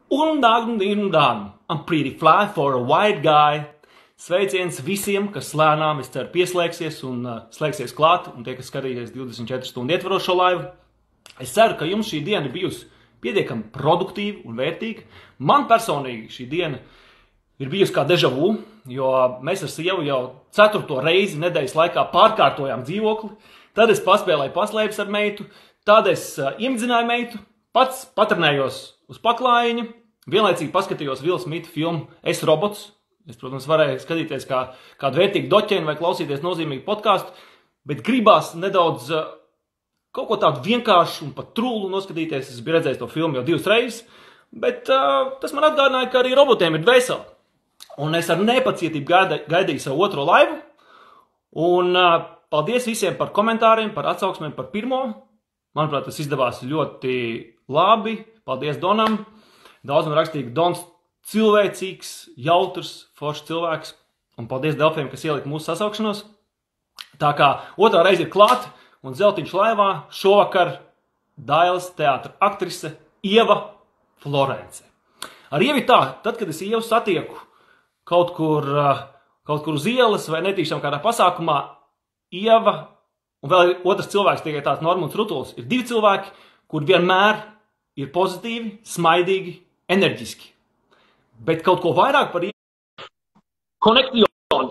I'm pretty fly for a white guy. Sveiciens visiem, kas lēnām, es ceru, pieslēgsies un slēgsies klāt, un tie, kas skatīsies 24 stundu ietvarošo laivu. Es ceru, ka jums šī diena bijusi pietiekami produktīva un vērtīga. Man personīgi šī diena ir bijusi kā deja vu, jo mēs ar sievu jau 4. reizi nedēļas laikā pārkārtojām dzīvokli. Tad es paspēlēju paslēpes ar meitu, tad es iemidzināju meitu, pats patrenējos uz paklājiņa, vienlaicīgi paskatījos Will Smith filmu Es robots. Es, protams, varēju skatīties kādu vērtīgu doķēnu vai klausīties nozīmīgu podcastu, bet gribās nedaudz kaut ko tādu vienkāršu un pat trūlu noskatīties. Es biju redzējis to filmu jau 2 reizes, bet tas man atgādināja, ka arī robotiem ir dvēsele. Un es ar nepacietību gaidīju savu 2. laivu. Un paldies visiem par komentāriem, par atsauksmēm par 1. Manuprāt, tas izdevās ļoti labi. Paldies Donam. Daudz man rakstīja, ka Dons cilvēcīgs, jautrs, foršs cilvēks. Un paldies Delfiem, kas ielika mūsu sasaukšanos. Tā kā 2. reize ir klāta un Zeltiņš laivā šovakar Dailes teātra aktrise Ieva Florence. Ar Ievi tā, tad, kad es Ievu satieku kaut kur uz ielas vai netīšām kādā pasākumā, Ieva un vēl otrs cilvēks, tikai tāds Normunds Rutuls, ir 2 cilvēki, kur vienmēr ir pozitīvi, smaidīgi, enerģiski. Bet kaut ko vairāk par Ievu. Connection.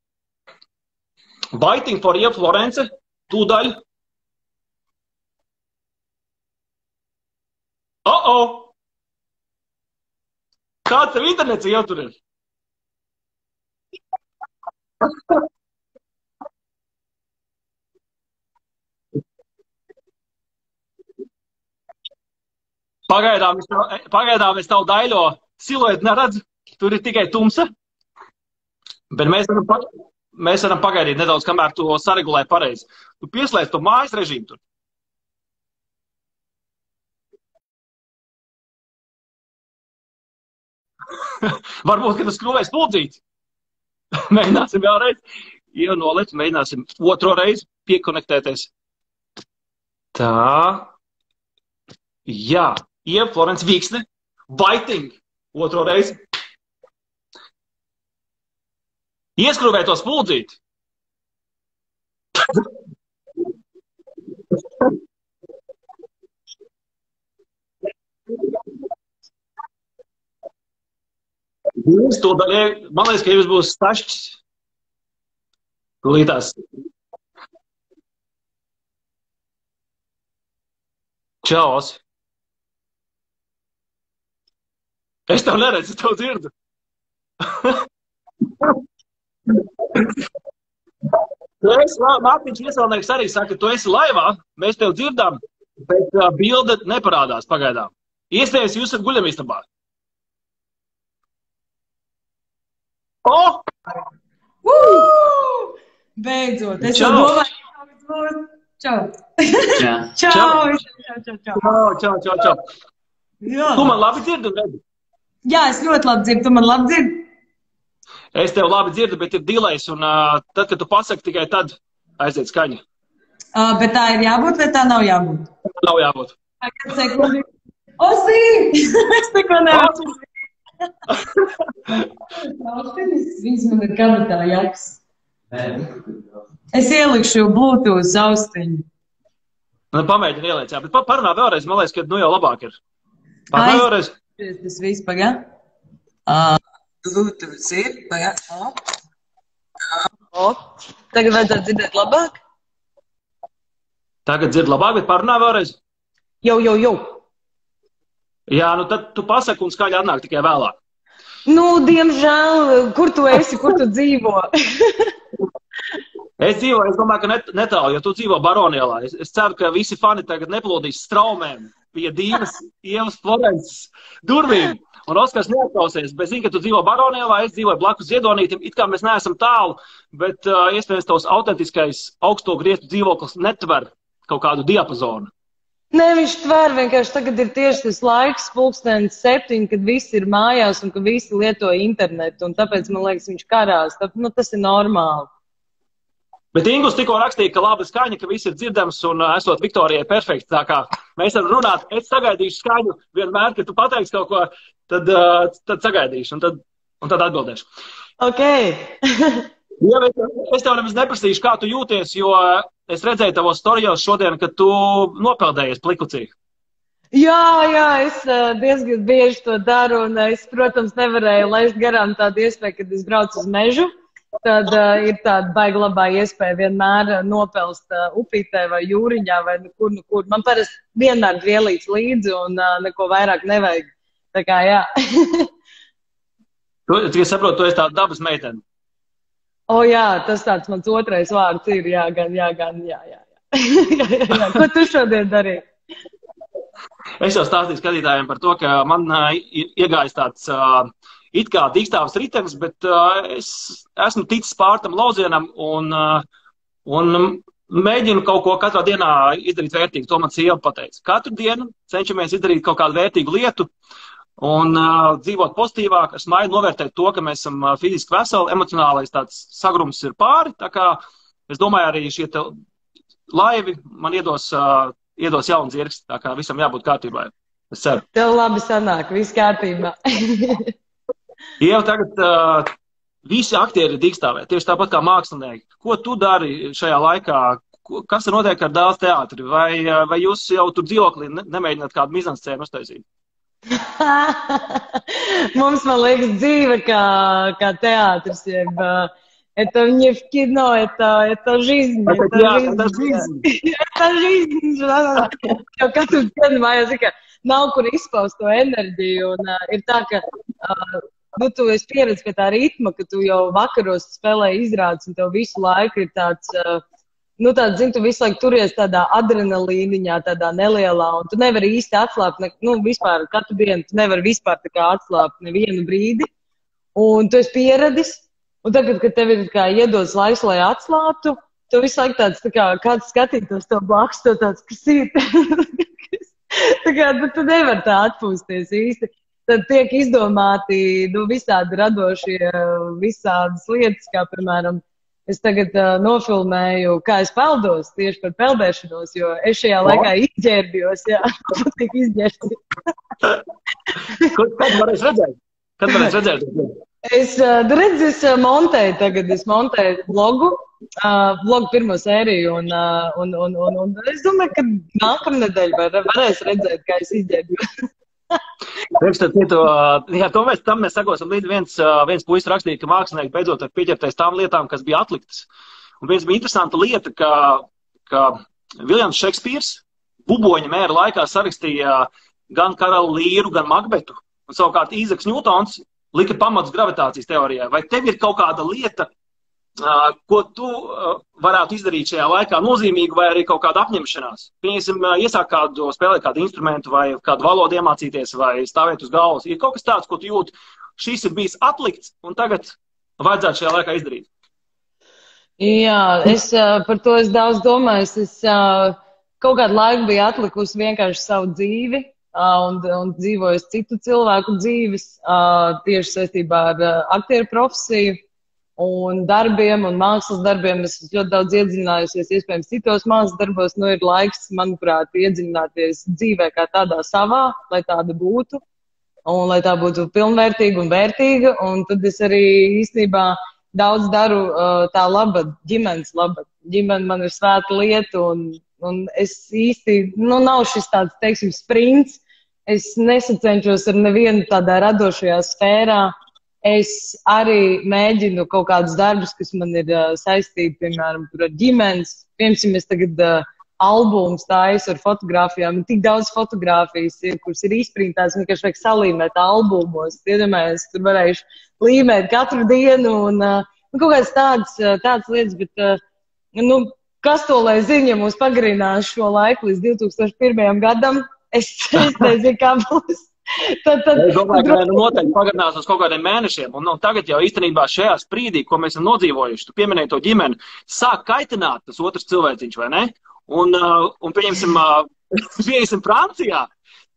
Waiting for Ievu Florence. Tūdaļ. Kāds tev internets jau tur ir? Pagaidām es tavu daļo siluetu neredzu. Tur ir tikai tumsa. Bet mēs varam pagaidīt nedaudz, kamēr tu saregulē pareizi. Tu pieslēdz to mājas režīmu tur. Varbūt, ka tu skrūvēji spuldzīti. Mēģināsim vēlreiz. Jau noliec, mēģināsim 2. reizi piekonektēties. Tā. Jā. Ieva Florence Vīksne. Waiting. 2. reizi. Ieskrūvē to spuldzīti. To daļai, man liekas, ka jums būs stašķis. Lītās. Čaos. Es tev neredzu, es tev dzirdu. Mārtiņš Ieselnieks arī saka, tu esi laivā, mēs tev dzirdām, bet bilde neparādās pagaidām. Iespējams, jūs esat guļamistabā. Beidzot, es jau domāju. Čau. Čau. Tu man labi dzirdi un redzi? Jā, es ļoti labi dzirdu, tu man labi dzirdi? Es tev labi dzirdu, bet ir dilejs, un tad, kad tu pasaki, tikai tad aiziet skaņa. Bet tā ir jābūt, vai tā nav jābūt? Nav jābūt. Tagad sekundi. Osī! Es neko nevaru. Viņas man ir kabatā jaks. Es ielikšu Bluetooth austiņu. Pamēģini ieliec, jā, bet parunā vēlreiz, man liekas, ka nu jau labāk ir. Parunā vēlreiz. Tas viss, pagā. Bluetooth ir, pagā. Tagad vajadzētu dzirdēt labāk? Tagad dzird labāk, bet parunā vēlreiz. Jau. Jā, nu tad tu pasaki un skaļi atnāk tikai vēlāk. Nu, diemžēl, kur tu esi, kur tu dzīvo? Es domāju, ka netālu, jo tu dzīvo Baronielā. Es ceru, ka visi fani tagad neplūdīs straumēm pie Dīvas Ievas Florences durvīm. Un Oskars neatklausies, bet zinu, ka tu dzīvo Baronielā, es dzīvoju blakus Ziedonītim, it kā mēs neesam tālu, bet iespējams tavs autentiskais augsto griestu dzīvoklis netver kaut kādu diapazonu. Nē, viņš tver, vienkārši tagad ir tieši tas laiks, 7:00, kad visi ir mājās un ka visi lieto internetu, un tāpēc, man liekas, viņš karās. Tas ir normāli. Bet Ingūns tikko rakstīja, ka laba skaņa, ka viss ir dzirdams un esot Viktorijai perfekti. Tā kā mēs varam runāt, es sagaidīšu skaņu vienmēr, kad tu pateiksi kaut ko, tad sagaidīšu un tad atbildēšu. Ok. Ja, es tev nemaz neprasīšu, kā tu jūties, jo es redzēju tavos storijos šodien, ka tu nopeldējies plikucī. Jā, es diezgan bieži to daru, un es, protams, nevarēju laist garām tādu iespēju, kad es braucu uz mežu. Tad ir tāda baigi labā iespēja vienmēr nopelst upītē vai jūriņā vai nekur. Man parasti vienmēr grielīts līdzi un neko vairāk nevajag. Tā kā, jā. Tu saproti, tu esi tāda dabas meitene. Jā, tas tāds mans otrais vārds ir, jā. Ko tu šodien darīji? Es jau stāstīju skatītājiem par to, ka man iegājis tāds it kā dīkstāvs ritenis, bet es esmu ticis pār tam lauzienam un mēģinu kaut ko katrā dienā izdarīt vērtīgu. To man sieva pateica. Katru dienu cenšamies izdarīt kaut kādu vērtīgu lietu un dzīvot pozitīvāk, ar smaidu novērtēt to, ka mēs esam fiziski veseli, emocionālais tāds sagrums ir pāri. Tā kā es domāju, arī šie laivi man iedos jaunu dzirksti, tā kā visam jābūt kārtībai. Es ceru. Tev labi sanāk, viss kārtībā. Jau tagad visi aktieri ir dīkstāvē, tieši tāpat kā mākslinieki. Ko tu dari šajā laikā? Kas ir notiek ar Dāles teātri? Vai jūs jau tur dzīvoklī nemēģināt kādu mizanscēnu uztaisīt? Mums, man liekas, dzīve kā teātris, jeb это не в кино, это жизнь. Это жизнь. Jo katru dienu mājās nav kur izpaust to enerģiju. Un ir tā, ka tu esi pieredzi pie tā ritma, ka tu jau vakaros spēlē izrādes un tev visu laiku ir tāds, tu visu laiku turies tādā adrenalīniņā, tādā nelielā, un tu nevari īsti atslāpt, vispār katru dienu tu nevari vispār tā kā atslāpt nevienu brīdi, un tu esi pieredis, un tagad, kad tev ir kā iedots laiks, lai atslāptu, tu visu laiku tāds, tā kā kāds skatītos tev blakus, tev tāds, kas ir, tā kā tu nevari tā atpūsties īsti. Tad tiek izdomāti visādi radošie, visādas lietas, kā, piemēram, es tagad nofilmēju, kā es peldos tieši par peldēšanos, jo es šajā laikā izģērbjos, jā, patīk izģērbties. Kad varēs redzēt? Es montēju tagad, vlogu pirmo sēriju, un es domāju, ka nākamnedēļ varēs redzēt, kā es izģērbjos. Tam mēs sakosim līdz viens puisis rakstīja, ka mākslinieki beidzot var pieķerties tām lietām, kas bija atliktas. Un viens bija interesanta lieta, ka Viljams Šekspīrs buboņa mēra laikā sarakstīja gan Karalu Līru, gan Makbetu. Un savukārt Īzaks Ņūtons lika pamats gravitācijas teorijai. Vai tev ir kaut kāda lieta, ko tu varētu izdarīt šajā laikā nozīmīgu, vai arī kaut kāda apņemšanās? Pieņemsim, iesāk spēlēt kādu instrumentu, vai kādu valodu iemācīties, vai stāvēt uz galvas. Ir kaut kas tāds, ko tu jūti, šis ir bijis atlikts, un tagad vajadzētu šajā laikā izdarīt. Jā, par to es daudz domāju. Es kaut kādu laiku biju atlikusi vienkārši savu dzīvi, un dzīvoju citu cilvēku dzīves, tieši saistībā ar aktieru profesiju. Un darbiem un mākslas darbiem es ļoti daudz iedziļinājusies, iespējams, citos mākslas darbos. Ir laiks, manuprāt, iedziļināties dzīvē kā tādā savā, lai tāda būtu, un lai tā būtu pilnvērtīga un vērtīga. Un tad es arī īstenībā daudz daru tā labad, ģimenes labad. Ģimene man ir svēta lieta, un es īsti, nav šis tāds, teiksim, sprints. Es nesacenšos ar nevienu tādā radošajā sfērā. Es arī mēģinu kaut kādus darbus, kas man ir saistīti, piemēram, ar ģimenes. Piemēram, es tagad albumus taisu ar fotogrāfijām. Tik daudz fotogrāfijas ir, kuras ir izprintētas, vienkārši vajag salīmēt albumos. Iedomājies, tur varējuši līmēt katru dienu un kaut kādas tādas lietas, bet, kas to lai zina, ja mūs pagarinās šo laiku līdz 2001. gadam, es nezinu, kā būs. Es domāju, ka noteikti pagarinās uz kaut kādiem mēnešiem. Un tagad jau īstenībā šajā sprīdī, ko mēs esam nodzīvojuši, tu pieminēji to ģimeni, sāk kaitināt tas otrs cilvēciņš, vai ne? Un pieņemsim Francijā.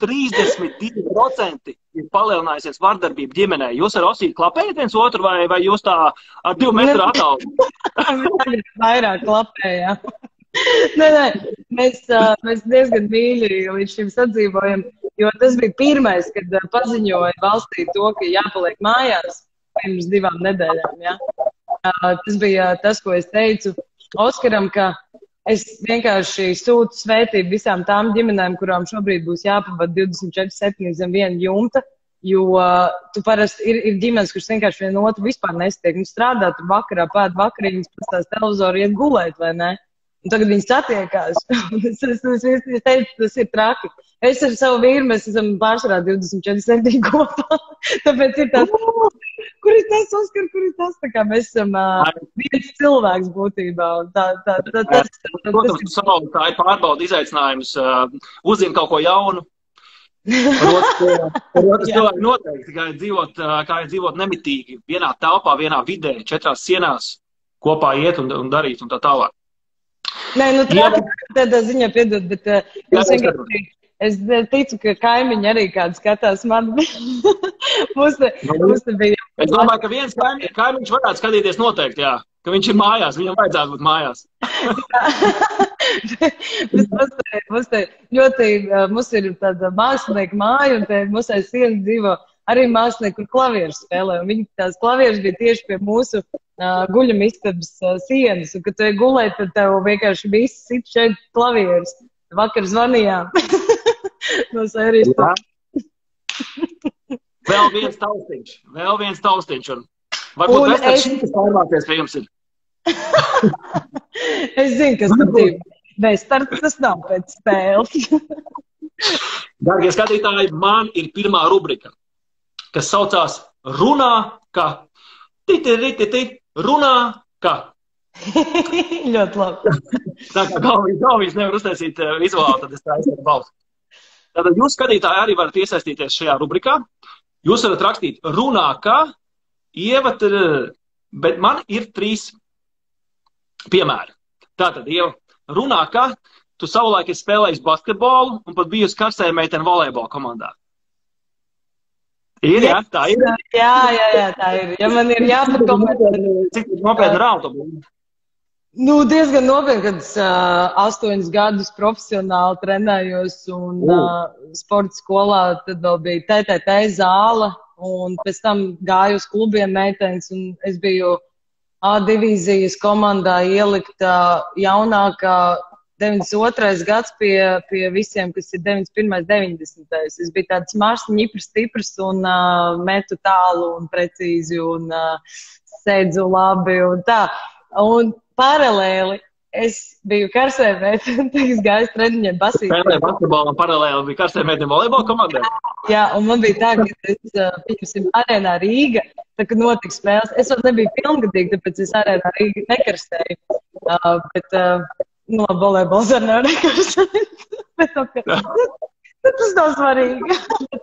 32% ir palielinājusies vardarbība ģimenē. Jūs ar Osīti klapējat viens otru vai jūs tā ar 2 metru attālumu? Tagad vairāk klapējām. Nē, mēs diezgan mīļi līdz šim sadzīvojam, jo tas bija pirmais, kad paziņoja valstī to, ka jāpaliek mājās pirms 2 nedēļām. Ja? Tas bija tas, ko es teicu Oskaram, ka es vienkārši sūtu svētību visām tām ģimenēm, kurām šobrīd būs jāpavada 24/7 zem viena jumta, jo tu parasti ir ģimenes, kuras vienkārši vienu otru vispār nestiek. Mums strādā tur vakarā, pēd vakariņas, pastās televizoru, iet gulēt, vai ne? Un tagad viņi satiekās. Es teicu, tas ir traki. Es ar savu vīru, mēs esam pārsvarā 24/7 kopā. Tāpēc ir tāds, kur ir tas, Oskar, kur ir tas? Tā kā mēs esam viens cilvēks būtībā. Protams, tā ir pārbauda izaicinājums, uzzina kaut ko jaunu. Otrs cilvēki noteikti, kā ir dzīvot nemitīgi, vienā telpā, vienā vidē, 4 sienās, kopā iet un darīt un tā tālāk. Nē, nu tādā ziņā piedod, bet es ticu, ka kaimiņi arī kādu skatās man. Mums te bija. Es domāju, ka viens kaimiņš varētu skatīties noteikti, jā, ka viņš ir mājās, viņam vajadzētu būt mājās. Mums ir tāda mākslinieka māja, un mums aiz sienas dzīvo arī mākslinieki, kur klavieres spēlē. Un viņi tās klavieres bija tieši pie mūsu guļamistabas sienas. Un, kad tu gulēt, tad tev vienkārši viss sit šeit klavieres. Vakar zvanījām. No sērijas. Vēl viens taustiņš. Un varbūt mēs šī, kas pārvācies pie jums ir. Es zinu, kas tad ir. Vestarts tas nav pēc spēles. Dargie skatītāji, man ir pirmā rubrika, kas saucās Runā, ka. Runā, ka. Ļoti labi. Tā kā galviņš nevar uztaisīt vizuāli, tad es tā aizsāku balsu. Tātad jūs, skatītāji, arī varat iesaistīties šajā rubrikā. Jūs varat rakstīt Runā, ka. Ieva, bet man ir 3 piemēri. Tātad, Ieva, Runā, ka tu savulaik esi spēlējis basketbolu un pat bijusi karsēja meitene volejbola komandā. Ir, jā, tā ir? Jā, tā ir. Ja man ir jāpakomentē. Cik nopietni rauta? Nu, diezgan nopietni, kad es 8 gadus profesionāli trenējos un sporta skolā, tad vēl bija TTT zāle un pēc tam gāju uz klubiem meitenes un es biju A divīzijas komandā ielikta jaunākā 92. gads pie visiem, kas ir 91. 90. Es biju tāds mars, ņiprs, stiprs un metu tālu un precīzi un sēdzu labi un tā. Un paralēli es biju karsējumēta un es gāju treniņiem basīt. Spēlēju basketbolu un paralēli bija karsējumēta volejbola komandā? Jā, un man bija tā, ka es, pieņemsim, arēnā Rīga, tā, kad notika spēles. Es vēl nebiju pilngadīga, tāpēc es arēnā Rīga nekarstēju. Bet, nu, labi, volejbols arī nevar nekarstēt. Bet tas nav svarīgi.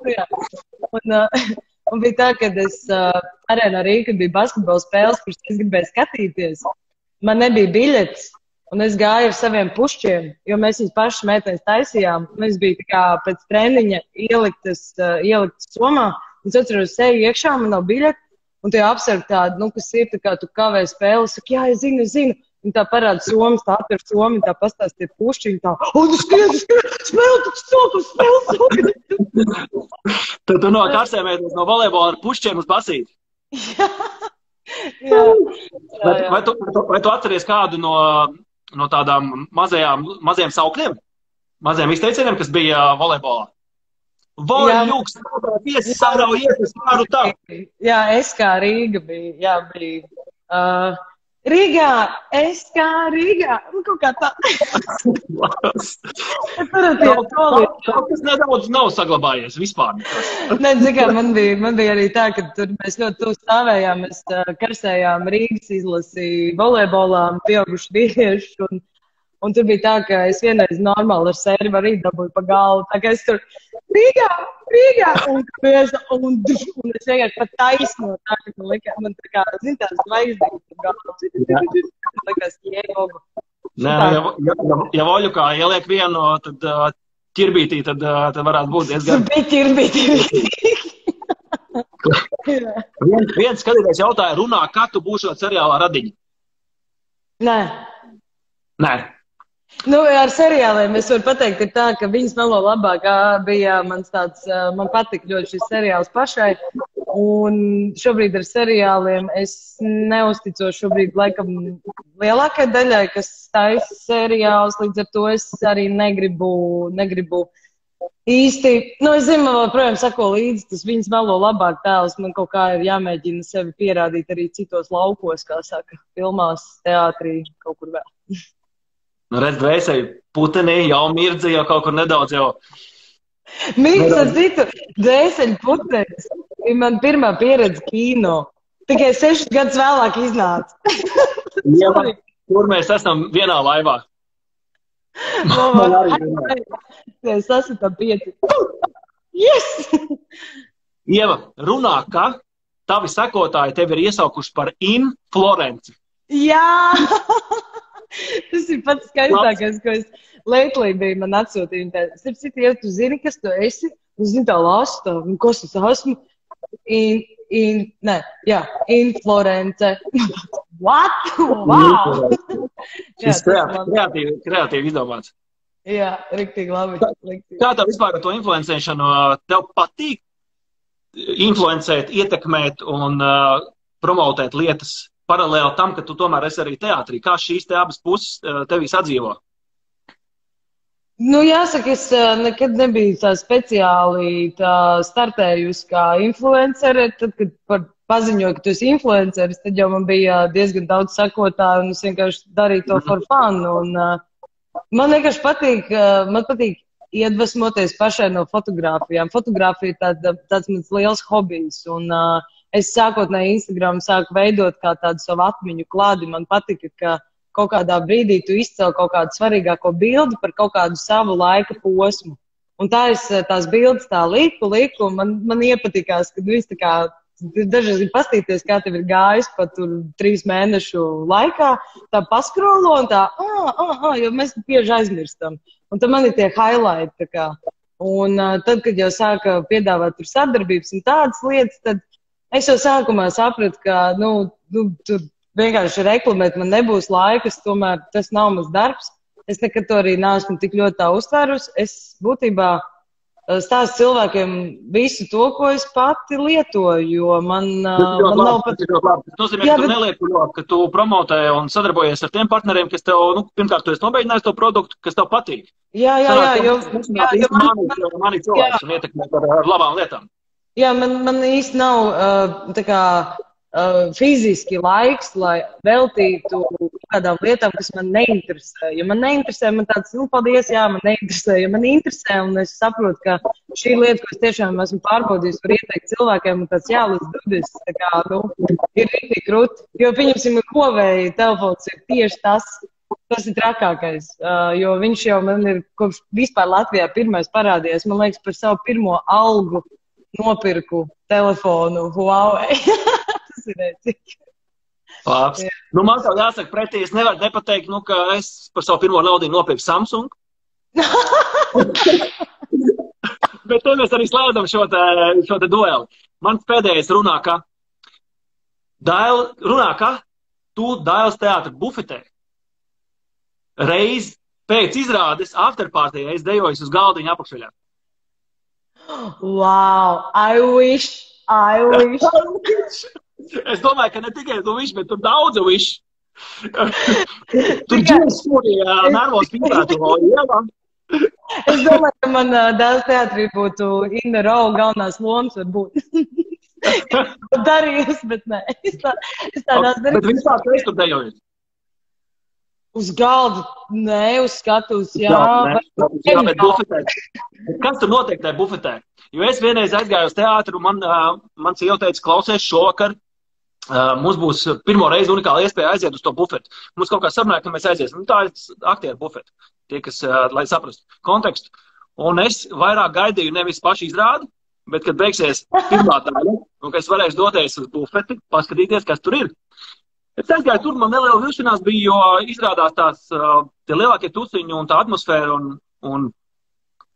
Un bija tā, kad es arēnā Rīga, kad bija basketbola spēles, kuras es gribēju skatīties. Man nebija biļetes, un es gāju ar saviem pušķiem, jo mēs viņus pašas meitenes taisījām. Un es biju tā kā pēc treniņa ieliktas somā, un es atceros, eju iekšā, man nav biļete, un tie apsargi tādi, nu, kas ir tā kā tu kavē spēles, saka, jā, es zinu. Un tā parāda somas, tā atver somi, tā pastāst tie pušķiņi, tā, un spēle. Tad tu no karsējumēties no volejbola ar pušķiem uz basīti? Jā. Vai tu atceries kādu no tādām mazajiem saukļiem? Mazajiem izteicieniem, kas bija volejbolā? Voļļuks, tiesi saraujies, es varu tā. Jā, es kā Rīga bija. Rīgā, es kā Rīgā, nu kaut kā tā. Tas nedaudz nav saglabājies vispār. Nē, zikā, man bija arī tā, ka tur mēs ļoti tuvu stāvējām, mēs karsējām Rīgas izlasi volejbolā, pieauguši vīrieši, un tur bija tā, ka es vienreiz normāli ar sēri arī dabūju pa galvu, tā kā es tur Rīgā, un es vienkārši pat taisno tā, ka man tā kā, zin, tās zvaigzdības pa galvu. Tā kā es jēgogu. Nē, ja voļukā ieliek vienu, tad ķirbītī, tad varētu būt diezgan. Bija ķirbītī. Viens skatītājs jautāja, runā, kā tu būšot seriālā Radiņa? Nē. Nu, ar seriāliem es varu pateikt, ir tā, ka Viņas melo labāk bija mans tāds, man patika ļoti šis seriāls pašai, un šobrīd ar seriāliem es neusticos šobrīd laikam lielākai daļai, kas taisa seriāls, līdz ar to es arī negribu īsti, nu, es zinu, man joprojām sako līdzi, tas Viņas melo labāk tēls, man kaut kā ir jāmēģina sevi pierādīt arī citos laukos, kā saka, filmās, teātrī, kaut kur vēl. Nu, redz, dvēseli putenī, jau mirdzi, jau kaut kur nedaudz jau. Mirdz ar citu, dvēseli putenis ir man pirmā pieredze kino. Tikai 6 gadus vēlāk iznāca. Jā, tur mēs esam vienā laivā. Mēs esam 5. Yes! Ieva, runā, ka tavi sekotāji tevi ir iesaukuši par Florenci. Jā! Tas ir pats skaistākais, ko es lately biju man atsūtīju. Starp ja tu zini, kas tu esi, un zini tā lasta, un kas es esmu, Florence. What? Wow! Šis kreatīvi izdomāts. Jā, riktīgi labi. Kā tev vispār ar to influencēšanu? Tev patīk influencēt, ietekmēt un promotēt lietas paralēli tam, ka tu tomēr esi arī teātrī. Kā šīs te abas puses tevī sadzīvo? Nu, jāsaka, es nekad nebiju tā speciāli startējusi kā influencere. Tad, kad paziņoju, ka tu esi influenceris, tad jau man bija diezgan daudz sekotāju un es vienkārši darīju to for fun. Un, man vienkārši patīk iedvesmoties pašai no fotogrāfijām. Fotogrāfija ir tāds mans liels hobijs. Un, es sākotnēji Instagram sāku veidot kā tādu savu atmiņu klādi. Man patika, ka kaut kādā brīdī tu izcēli kaut kādu svarīgāko bildi par kaut kādu savu laika posmu. Un tā es tās bildes tā liku, un man iepatikās, ka viņas tā kā, dažreiz ir pastīties, kā tev ir gājis pat tur 3 mēnešu laikā, tā paskrolo un tā, jo mēs bieži aizmirstam. Un tad man ir tie highlighti, tā kā. Un tad, kad jau sāka piedāvāt tur sadarbības un tādas lietas, tad es jau sākumā sapratu, ka, tur vienkārši reklamēt man nebūs laikas, tomēr tas nav mans darbs. Es nekad to arī neesmu tik ļoti tā uztvērusi. Es būtībā stāstu cilvēkiem visu to, ko es pati lietoju, jo man nav pat... Tas nozīmē, ka tu neliekuļot, ka tu promotē un sadarbojies ar tiem partneriem, kas tev, pirmkārt, tu esi nobeidinājis to produktu, kas tev patīk. Jā, mani cilvēks un ietekmēt ar labām lietām. Jā, man īsti nav tā kā fiziski laiks, lai veltītu kādām lietām, kas man neinteresē. Ja man neinteresē, man tāds, paldies, jā, man neinteresē. Ja man interesē, un es saprotu, ka šī lieta, ko es tiešām esmu pārbaudījis, var ieteikt cilvēkiem, un tāds, jā, līdz dudis, tā kā, ir rītīgi krūti. Jo, pieņemsim, Huawei telefons ir tieši tas ir trakākais, jo viņš jau man ir kopš vispār Latvijā pirmais parādījies. Man liekas, par savu pirmo algu nopirku telefonu Huawei. Tas ir rēcīgi. Labs. Man tev jāsaka pretī, es nevaru nepateikt, ka es par savu pirmo naudu nopirku Samsung. Bet te mēs arī slēdam šo te dueli. Mans pēdējais runā, ka tu Dailes teātra bufetē reiz pēc izrādes afterpartijā es dejoju uz galdiņu apakšveļā. Wow, I wish. Es domāju, ka ne tikai tu viš, bet tur daudz viš. Tur ģimes studijā nervos pīpētu ielā. Es domāju, ka man Dailes teātrī būtu Inna Rau galvenās lomas varbūt. Darījus, bet nē. Es tādās darīju. Bet vispār tu esi tur dejojis? Uz galdu, nē, uz skatuves, jā. Bet bufetē. Kas tur notiek tajā bufetē? Jo es vienreiz aizgāju uz teātru, man sieva teica, klausies šovakar, mums būs pirmo reizi unikāla iespēja aiziet uz to bufetu. Mums kaut kā sarunāja, ka mēs aiziesim. Tā ir aktieru bufetu, tie, kas, lai saprastu kontekstu. Un es vairāk gaidīju nevis pašu izrādi, bet kad beigsies pirmā daļa, un ka es varēšu doties uz bufeti, paskatīties, kas tur ir. Es aizgāju tur, man neliela vilšanās bija, jo izrādās tie lielākie tusiņi un tā atmosfēra un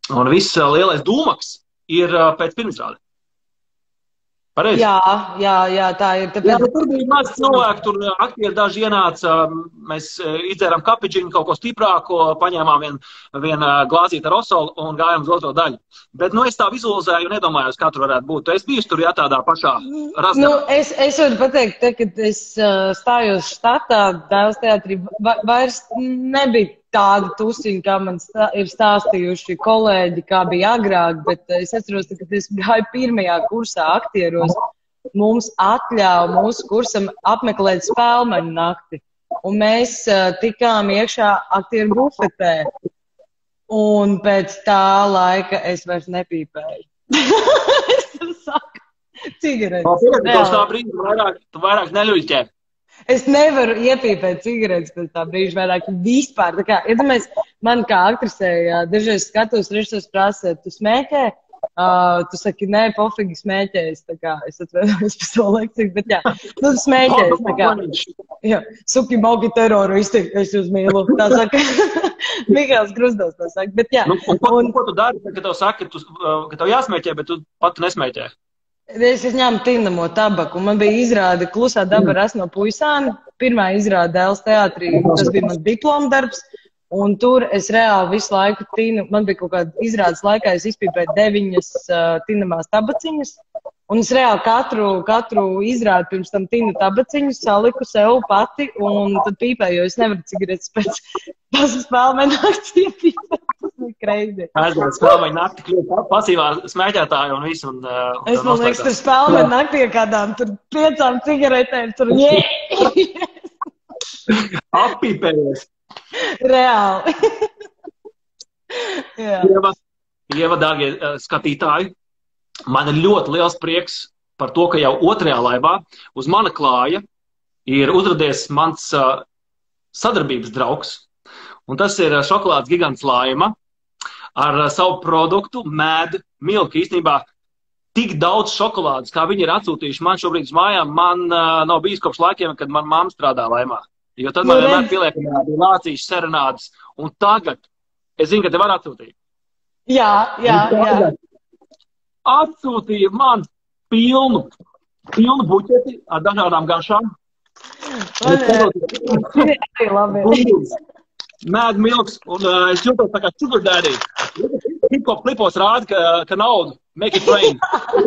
Un viss lielais dūmaks ir pēc pirmizrāde. Pareizi? Jā, tā ir. Tāpēc... Jā, tur bija maz cilvēku, tur aktieri daži ienāca, mēs izdzērām kapiģiņu, kaut ko stiprāko, paņēmām vienu glāzīti ar osolu un gājām uz otro daļu. Bet, es tā vizualizēju un nedomājos, kā tur varētu būt. Es biju tur, tādā pašā razgarā. Es varu pateikt, kad es stājos štatā, Dēls teātrī, vairs nebija tāda tusiņa, kā man ir stāstījuši kolēģi, kā bija agrāk, bet es atceros, kad es gāju pirmajā kursā aktieros, mums atļāva mūsu kursam apmeklēt spēlmeņu nakti. Un mēs tikām iekšā aktieru bufetē. Un pēc tā laika es vairs nepīpēju. Es tev saku, cigaretes. Tu vairāk neļuļķē. Es nevaru iepīpēt cigaretes pēc tā brīža vairāk vispār. Tā kā, iedomājies, man kā aktrisē, dažreiz skatos, režisors prasa, tu smēķē? Tu saki, nē, pofīgi smēķēs. Tā kā, es atvēlējos par savu lekciju, bet jā, tu smēķēs. Tā kā, jā, suki mogi teroristi, es jūs mīlu. Tā saka, Mihāls Grusdovs tā saka, bet jā. Ko tu dari, kad tev saka, ka tev jāsmēķē, bet tu pat nesmēķē? Es ņēmu tinamo tabaku, un man bija izrāde Klusā daba rasno puisāni. Pirmā izrāde Dēls teātrī, tas bija mans diploma darbs, un tur es reāli visu laiku tinu, man bija kaut kāda izrādes laikā, es izpīpēju 9 tinamās tabaciņas, un es reāli katru izrādi pirms tam tinu tabaciņu, saliku sev pati, un tad pīpēju, jo es nevaru cigaretes pēc spēlmeņa nakts iepīpēt. Crazy. Aizgājot spēlmeņu nakti, kļūt pasīvā smēķētāja un visu. Es man liekas, tur spēlmeņu naktī kādām tur 5 cigaretēm, tur Appīpējies. Reāli. Ieva, dārgie skatītāji, man ir ļoti liels prieks par to, ka jau otrajā laivā uz mana klāja ir uzradies mans sadarbības draugs. Un tas ir šokolādes gigants Laima ar savu produktu Mad Milk. Īstenībā tik daudz šokolādes, kā viņi ir atsūtījuši man šobrīd uz mājām, man nav bijis kopš laikiem, kad man mamma strādā Laimā. Jo tad man vienmēr pieliekam bija Vācijas serenādes. Un tagad es zinu, ka te var atsūtīt. Jā. Atsūtīja man pilnu buķeti ar dažādām garšām. Mad Milks, un es jūtos tā kā Sugar Daddy. Hip-hop klipos rāda, ka naudu make it rain.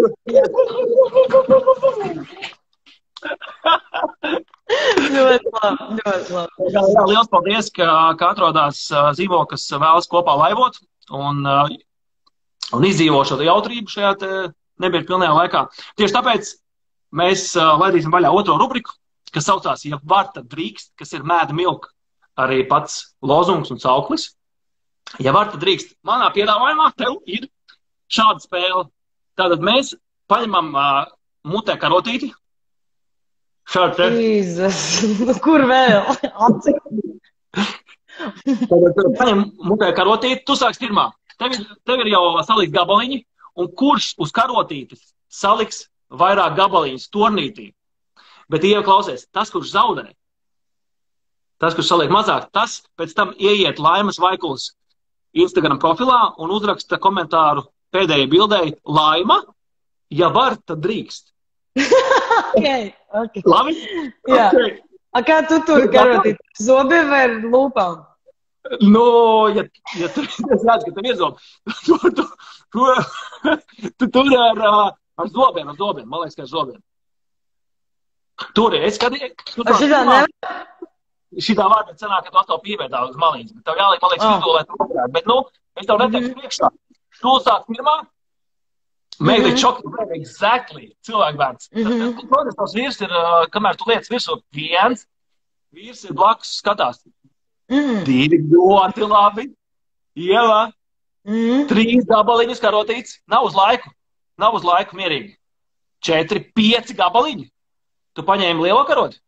Ļoti labi. Jā, liels paldies, ka atrodās zīmola, kas vēlas kopā laivot un izdzīvo šo jautrību šajā nebija pilnajā laikā. Tieši tāpēc mēs laidīsim vaļā otro rubriku, kas saucās Ja var, tad drīkst, kas ir Mad Milk. Arī pats lozungs un sauklis. Ja var, tad drīkst. Manā piedāvājumā tev ir šāda spēle. Tātad mēs paņemam mutē karotīti. Šādi te. Jēzus, kur vēl? Tātad paņem mutē karotīti, tu sāks pirmā. Tev ir jau salikt gabaliņi, un kurš uz karotītes saliks vairāk gabaliņus tornītī. Bet ieklausies, tas, kurš zaudē, tas, kurš saliek mazāk, tas pēc tam ieiet Laimas Vaikuls Instagram profilā un uzraksta komentāru pēdējai bildei Laima, ja var, tad drīkst. Okay. Labi? Jā. Okay. Kā tu tur karotīt? Zobiem vai lūpām? Ja tu redz, ka tev ir zobi, tu tur ar zobiem, man liekas, ka ar zobiem. Tur ir, es skatīju. Šitā nevar? Šitā vārdā cenāk, ka tu atkal pievēdā uz malīņas, bet tev jāliek, man liekas, vidū, lai tu varētu. Bet, es tev neteikšu priekšā. Tu sāk pirmā, make the chocolate exactly, cilvēku vērts. Protams, tavs vīrs ir, kamēr tu lietas virsū, viens, vīrs ir blakus skatās. 2 ļoti labi, Ieva, 3 gabaliņus karotīts, nav uz laiku mierīgi. 4, 5 gabaliņi. Tu paņēmi lielo karoti?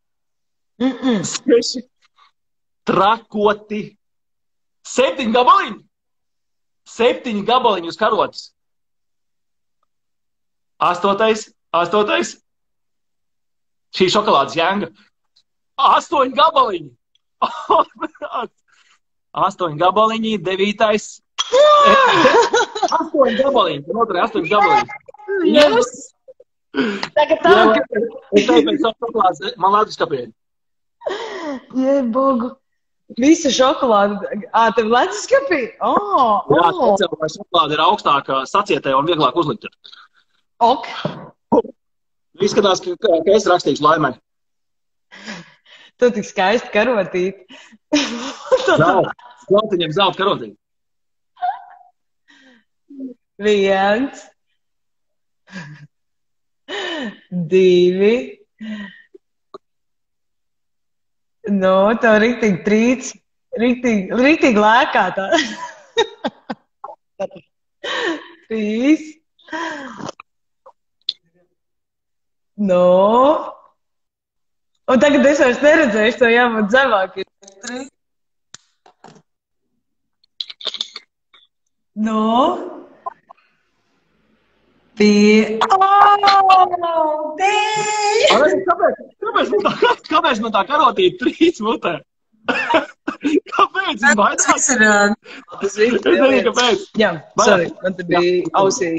6 trakoti. 7 gabaliņi. 7 gabaliņi uz karotes. 8. Šī šokolādes jēnga. 8 gabaliņi. 8 gabaliņi. 9. 8 gabaliņi, tur noturēja 8 gabaliņi. Yes! Tagad tā, Jā, es teiktu, pēc savu šokolādes, man leduskapī. Bogu. Visu šokolādi. Tev leduskapī? Jā, speciāli, lai šokolāde ir augstāka sacietē un vieglāk uzlikt. Ok. Izskatās, ka es rakstīšu Laimai. Tu tik skaisti karotīt. Zeltiņiem zelta karotīt. 1, 2. Nu, tev riktīgi trīc. Riktīgi lēkā tā. 3. Nu. Un tagad es vairs neredzēšu, to jābūt zemāk. 3. Nu. Kāpēc man tā karotīt 3 mutē? Kāpēc? Es baidās. Tas viss Es nezinu, kāpēc. Jā, sorry, man te bija ausī.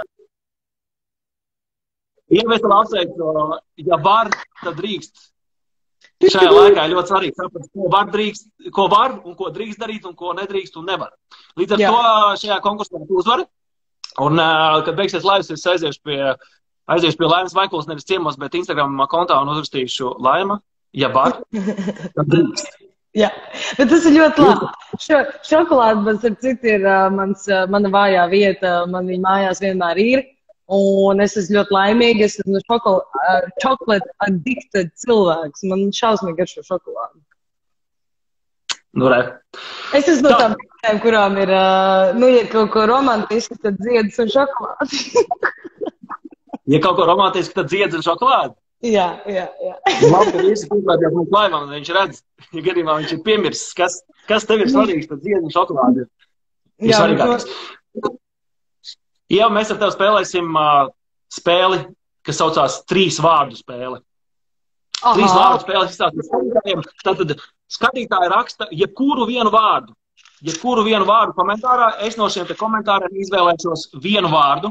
Ja mēs tam apsveicu, ja var, tad drīkst. Šajā laikā ļoti svarīgi saprast, ko var un ko drīkst darīt un ko nedrīkst un nevar. Līdz ar to šajā konkursā tu uzvari. Un, kad beigsies laivas, es aiziešu pie Laimas Vaikulas, nevis ciemos, bet Instagram kontā un uzrakstīšu Laima, ja var, tad drīkst. Jā, bet tas ir ļoti labi. Šokolāde, man starp citu, ir mana vājā vieta, man viņa mājās vienmēr ir. Un es esmu ļoti laimīga, es esmu chocolate addicted cilvēks. Man šausmīgi garšo šokolādi. Nu, re. Es esmu no tām piektēm, kurām ir, ja kaut ko romantiski, tad ziedus un šokolādi. Ja kaut ko romantiski, tad ziedus un šokolādi? Jā. Man, ka visi pieklāties mums Laimam, un viņš redz, ja gadījumā viņš ir piemirsis, kas tev ir svarīgs, tad ziedus un šokolādi ir svarīgāks. Jā, mēs ar tevi spēlēsim spēli, kas saucās 3 vārdu spēle. 3 vārdu spēles izstāstīt skatītājiem. Tātad skatītāji raksta jebkuru vienu vārdu. Jebkuru vienu vārdu komentārā. Es no šiem te komentāriem izvēlēšos vienu vārdu.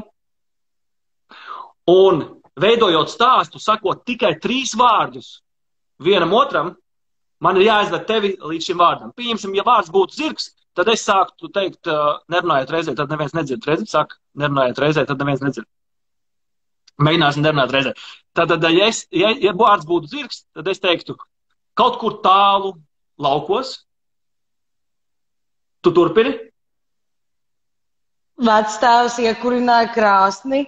Un veidojot stāstu, sakot tikai 3 vārdus vienam otram, man ir jāizved tevi līdz šim vārdam. Pieņemsim, ja vārds būtu zirgs, tad es sāktu teikt, nerunājiet reizē, tad neviens nedzird. Redzi, saka, nerunājiet reizē, tad neviens nedzird. Mēģināsim nerunāt reizē. Tātad, ja vārds būtu zirgs, tad es teiktu, kaut kur tālu laukos. Tu turpini? Vecstāvs iekurināja krāsni.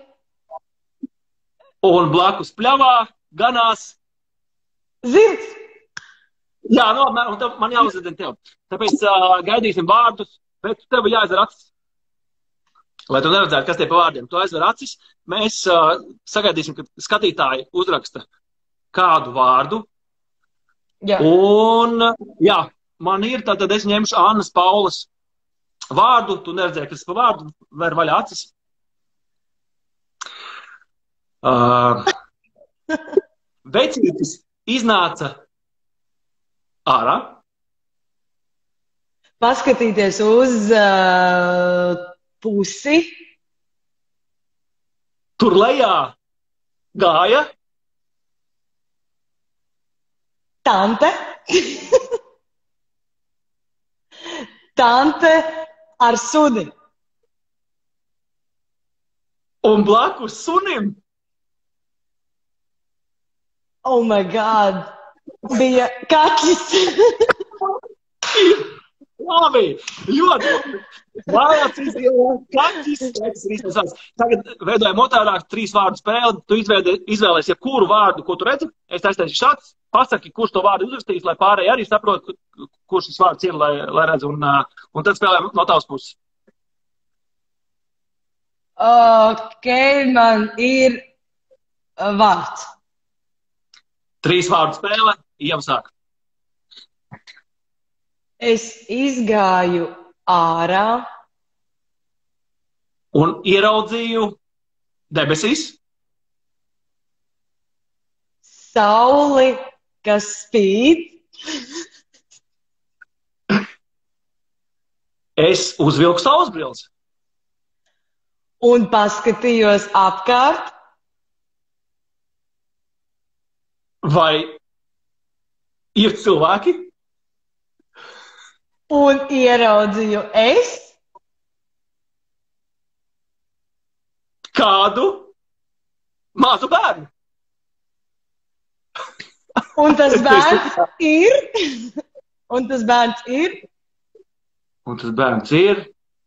Un blakus pļavā ganās. Zirgs! Jā, un man jāuzvedina tev. Tāpēc gaidīsim vārdus, bet tev jāizver acis. Lai tu neredzētu, kas tie pa vārdiem. Tu aizver acis, mēs sagaidīsim, kad skatītāji uzraksta kādu vārdu. Jā. Un, jā, man ir, tātad es ņemšu Annas Paulas vārdu. Tu neredzēji, kas pa vārdu, ver vaļā acis. Vecītis iznāca ārā. Paskatīties uz pusi. Tur lejā gāja. Tante. Tante ar suni. Un blakus sunim. Oh my God. Bija kaķis. Labi, ļoti labi. Vājāts kaķis. Tagad veidojam otārāk 3 vārdu spēli. Tu izvēlēsi jebkuru vārdu, ko tu redzi. Es taisīšu šāds. Pasaki, kurš to vārdu uzrakstīs, lai pārējie arī saprot, kurš šis vārds ir, lai redz. Un tad spēlējam no tavas puses. Ok, man ir vārds. 3 vārdu spēle, ievsāk. Es izgāju ārā. Un ieraudzīju debesīs. Sauli, kas spīd. Es uzvilku saulesbrīles. Un paskatījos apkārt. Vai ir cilvēki? Un ieraudzīju es. Kādu mazu bērnu. Un tas bērns ir. Un tas bērns ir. Un tas bērns ir.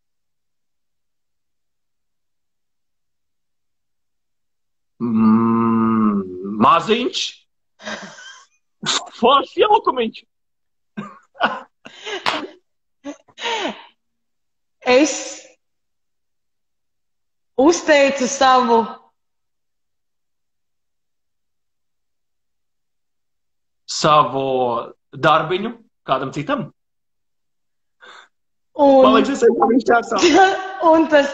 Maziņš. Foršs jaukumiņš. Es uzteicu savu darbiņu kādam citam. un, Viņš ķērsā. un tas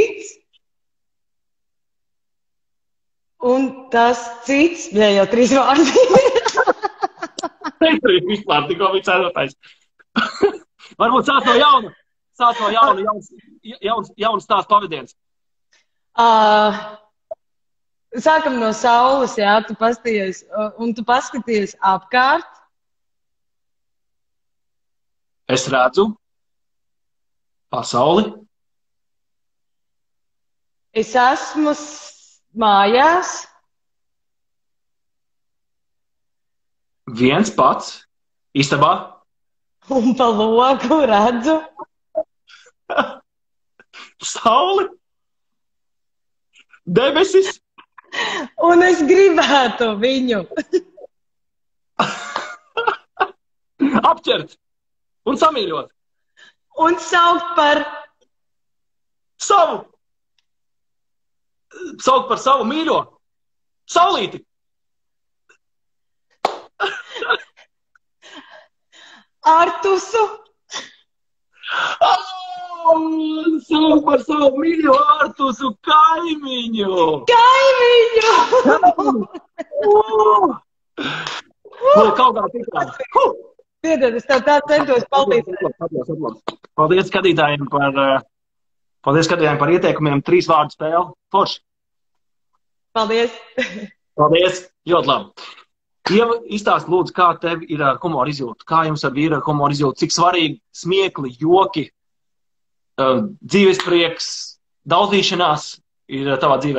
cits, bija jau 3 vārdi. Vispār tikko viņš cerotais. Varbūt sāc no jauna. Jauns stāsts pavadiens. Sākam no saules, jā, tu paskaties apkārt. Es redzu pasauli. Es esmu mājās. Viens pats istabā. Un pa logu redzu. Sauli. Debesis. Un es gribētu viņu apķert un samīļot. un saukt par savu mīļo. Saulīti. Artusu. Saukt par savu mīļo Artusu kaimiņu. Kaut kā tikai. Piedod, es tev tā centos palīdzēt. Paldies skatītājiem par ieteikumiem 3 vārdu spēli. Forši. Paldies. Paldies. Ļoti labi. Ieva, izstāst lūdzu, kā tev ir ar humoru izjūtu? Kā jums ar vīru ar humoru izjūtu? Cik svarīgi smiekli, joki, dzīves prieks, daudzīšanās ir tavā dzīvē?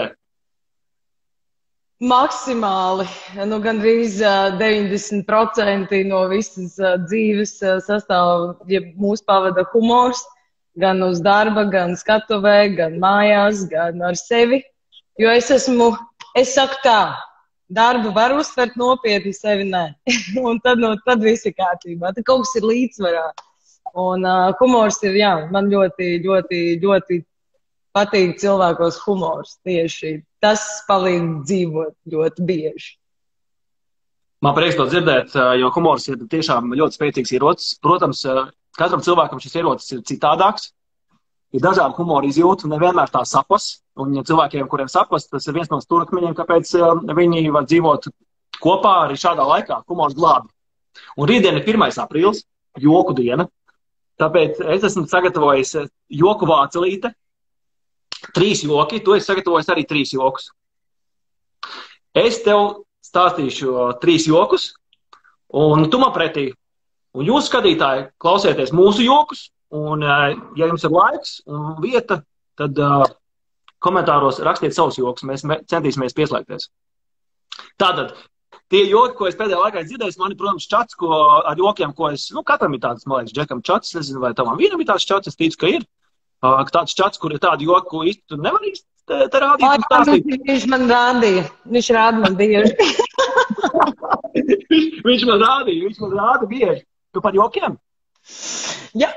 Maksimāli. Nu, gandrīz 90% no visas dzīves sastāv, ja mūs pavada humors, gan uz darba, gan skatuvē, gan mājās, gan ar sevi. Jo es saku tā, darbu var uztvert nopietni, sevi nē. Un tad viss ir kārtībā. Tad kaut kas ir līdzsvarā. Un humors ir, jā, man ļoti, ļoti, ļoti patīk cilvēkos humors. Tieši tas palīdz dzīvot ļoti bieži. Man prieks to dzirdēt, jo humors ir tiešām ļoti spēcīgs ierocis. Protams, katram cilvēkam šis ierocis ir citādāks. Ir dažādi humora izjūti, nevienmēr tā sapas. Un cilvēkiem, kuriem sapas, tas ir viens no stūrakmeņiem, kāpēc viņi var dzīvot kopā arī šādā laikā. Humors glābi. Un rītdien ir 1. aprīlis, joku diena. Tāpēc es esmu sagatavojis joku vācelīte. 3 joki, tu esi sagatavojis arī 3 jokus. Es tev stāstīšu 3 jokus, un tu man pretī. Un jūs, skatītāji, klausieties mūsu jokus, un ja jums ir laiks un vieta, tad komentāros rakstiet savus jokus, mēs centīsimies pieslēgties. Tātad, tie joki, ko es pēdējā laikā dzirdēju, man ir, protams, čats, ar jokiem, ko es, katram ir tāds, man liekas, Džekam čats, nezinu, vai tavam vienam ir tāds čats, es ticu, ka ir. Tāds čats, kur ir tādi joki, ko īsti tu nevari te rādīt un stāstīt. Viņš man rādīja. Viņš rāda man bieži. Viņš man rāda bieži. Tu par jokiem? Jā.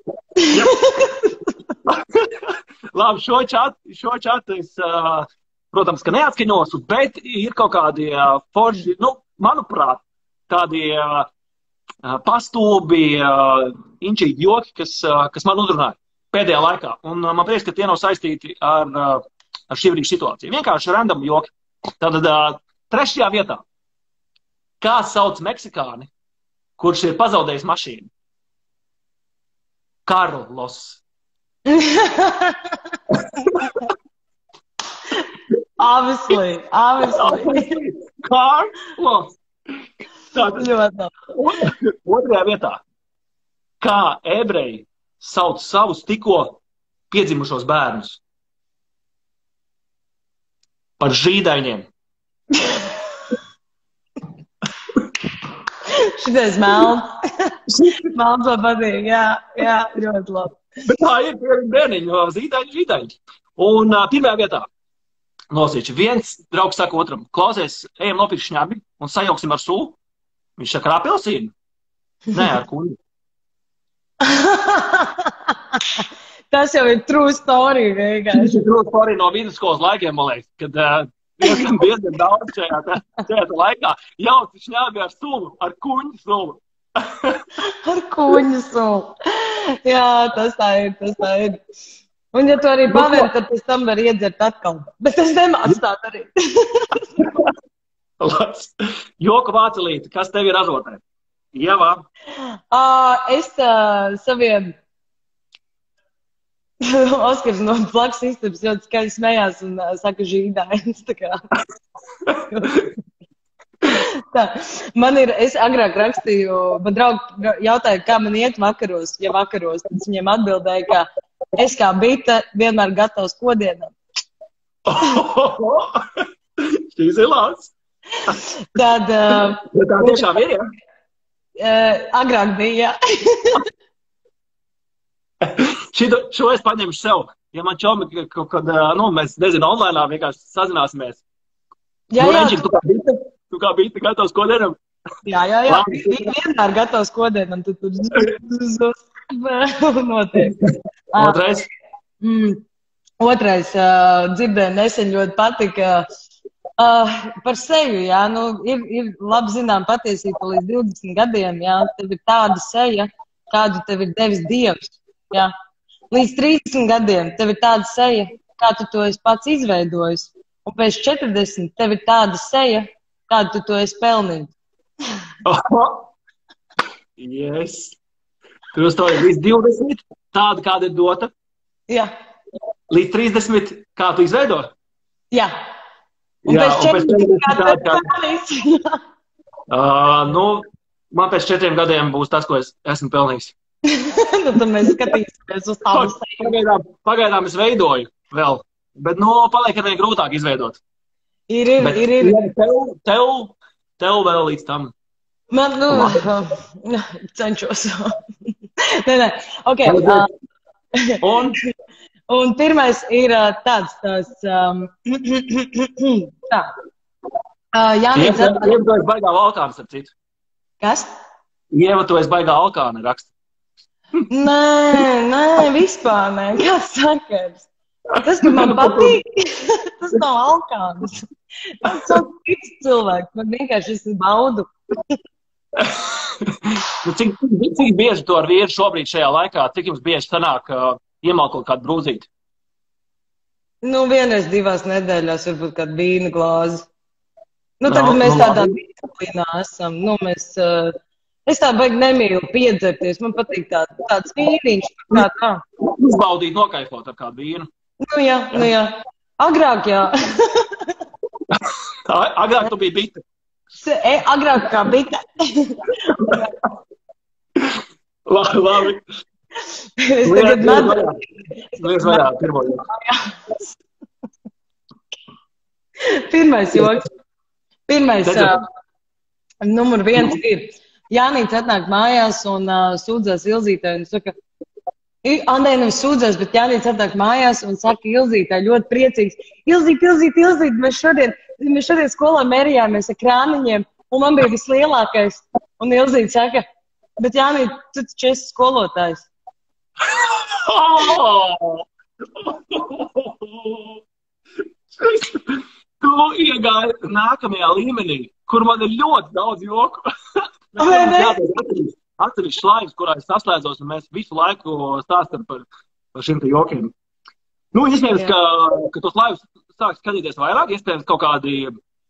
Labi, šo čatu es, protams, ka neatskaņosu, bet ir kaut kādi forši, manuprāt, tādi pastūbi, inčīgi joki, kas man uzrunāja pēdējā laikā. Un man prieks, ka tie nav saistīti ar šī brīža situāciju. Vienkārši random joki. Tātad 3. vietā. Kā sauc meksikāni, kurš ir pazaudējis mašīnu? Karlos. Obviously. Karlos. Tātad, Ļoti labi. otrajā vietā. Kā ebreji sauc savus tikko piedzimušos bērnus? Par žīdaņiem. Šitais melns. Melns man patīk, jā, ļoti labi. Bet tā ir bērniņu, žīdaņi. Un pirmajā vietā nosīči. Viens draugs saka otram, klausies, ejam nopirkt šņabi un sajauksim ar sulu. Viņš saka, ar apelsīnu? Nē, ar kuņu. Tas jau ir true story, vienkārši. Tas ir true story no vidusskolas laikiem, man liekas, kad diezgan daudz šajā laikā jauci šņābi ar sulu, ar kuņu sulu. Ar kuņu sulu. Jā, tas tā ir. Un ja tu arī pavēri, tad pēc tam var iedzert atkal. Bet es nemācu tā darīt. Joka vācelīte, kas tev ir ražotē? Ievā? Es saviem... Oskars no blakus istabas ļoti skaļi smējās un saka žīdājums. Tā. Es agrāk rakstīju, man draugi jautāja, kā man iet vakaros. Ja vakaros, tad viņiem atbildēja, ka es kā bita vienmēr gatavs kodienam. Šīs ir labs. Tad... Tā tiešām ir, ja? Agrāk bija, jā. Šo es paņemšu sev. Ja man čomi, kad, mēs, nezinu, online vienkārši sazināsimies. Jā. Tu kā bita gatavs kodienam? Jā. Vienmēr gatavs kodienam, tu tur notiek. Otrais? Otrais, dzirdēju nesen ļoti patika par seju, jā. Ir labi zinām patiesība līdz 20 gadiem, jā. Tev ir tāda seja, kādu tev ir devis Dievs, jā. Līdz 30 gadiem tev ir tāda seja, kā tu to esi pats izveidojis. Un pēc 40 tev ir tāda seja, kādu tu to esi pelnījis. Yes. Tu uzstāji līdz 20, tāda, kāda ir dota. Jā. Līdz 30, kā tu izveido? Jā. Un jā, pēc 40 kāda pelnījis. Man pēc 4 gadiem būs tas, ko es esmu pelnījis. Tad mēs skatīsimies uz tādu seju. Pagaidām es veidoju vēl, bet, paliek ar vien grūtāk izveidot. Ir. Tev vēl līdz tam. Man, cenšos. Nē. Ok. Un pirmais ir tāds. Tā. Jānis. Ieva, tu esi baigā alkāna, starp citu. Kas? Ieva, tu esi baigā alkāna raksta. Nē, vispār nē. Kāds sakars? Tas, ka man patīk, tas nav alkāns. Tas ir cits cilvēks. Man vienkārši es baudu. Cik bieži to ar vīru šobrīd šajā laikā, cik jums bieži sanāk iemalkot kādu brūzīti? Vienreiz 2 nedēļās varbūt kādu vīna glāzi. Tagad mēs tādā disciplīnā esam. Es tā baigi nemīlu piedzerties. Man patīk tāds vīniņš. Uzbaudīt, nokaifot ar kādu vīnu. Jā. Agrāk, jā. Agrāk tu biji bita. Agrāk kā bita. Labi. Es tagad Lies vaļā, pirmo joks. Pirmais joks. Numur 1 ir. Jānīts atnāk mājās un sūdzās Ilzītē un saka, Andai nevis sūdzās, bet Jānīts atnāk mājās un saka Ilzītē ļoti priecīgs. Ilzīt, mēs šodien skolā mērījāmies ar krāniņiem un man bija vislielākais. Un Ilzīt saka, bet Jānīt, tu taču esi skolotājs. Tu iegāji nākamajā līmenī, kur man ir ļoti daudz joku. Atceries slaivas, kurā es saslēdzos, un mēs visu laiku stāstam par šiem te jokiem. Iespējams, ka tos laivus sāk skatīties vairāk, iespējams, kaut kādi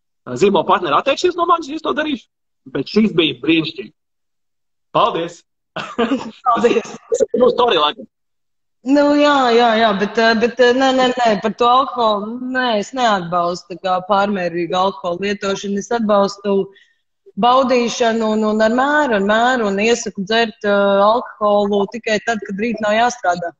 zīmola partneri atteiksies no manis, ja es to darīšu. Bet šis bija brīnišķīgi. Paldies! Paldies. Tas ir mūsu storija, laikam. Nu, jā, bet nē, par to alkoholu, nē, es neatbalstu tā kā pārmērīgu alkoholu lietošanu, es atbalstu baudīšanu un ar mēru, un iesaku dzert alkoholu tikai tad, kad rīt nav jāstrādā.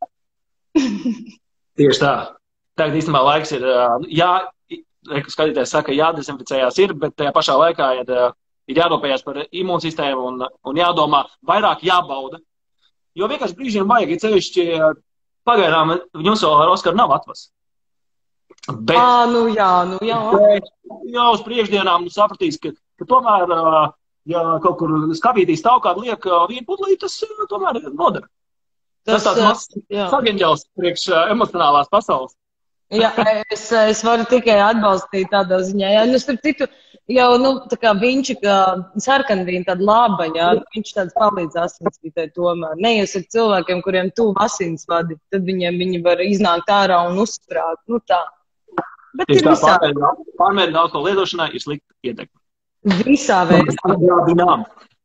Tieši tā. Tagad īstenībā laiks ir, skatītājs saka, jādezinficējās ir, bet tajā pašā laikā ir jārūpējās par imūnsistēmu un jādomā, vairāk jābauda. Jo vienkārši brīžiem vajag, ja cevišķi pagaidām jums vēl ar Oskaru nav atvas. Bet, Nu jā. Bet jau uz priekšdienām sapratīs, ka tomēr, ja kaut kur skapītīs taukādu liek vīnu putlī, tas tomēr nodara. Tas tāds mazs sageņģels priekš emocionālās pasaules. Jā, es varu tikai atbalstīt tādā ziņā. Jā, starp citu, jau, tā kā viņš, kā sarkanvīna, tāda laba, jā, viņš tāds palīdz asinsvītē tomēr. Neiesaka cilvēkiem, kuriem tuvu asinsvadi, tad viņi var iznākt ārā un uzsprāgt, tā. Bet ir visā. Pārmērīga alkohola lietošanai ir slikta ietekme. Visā veidā.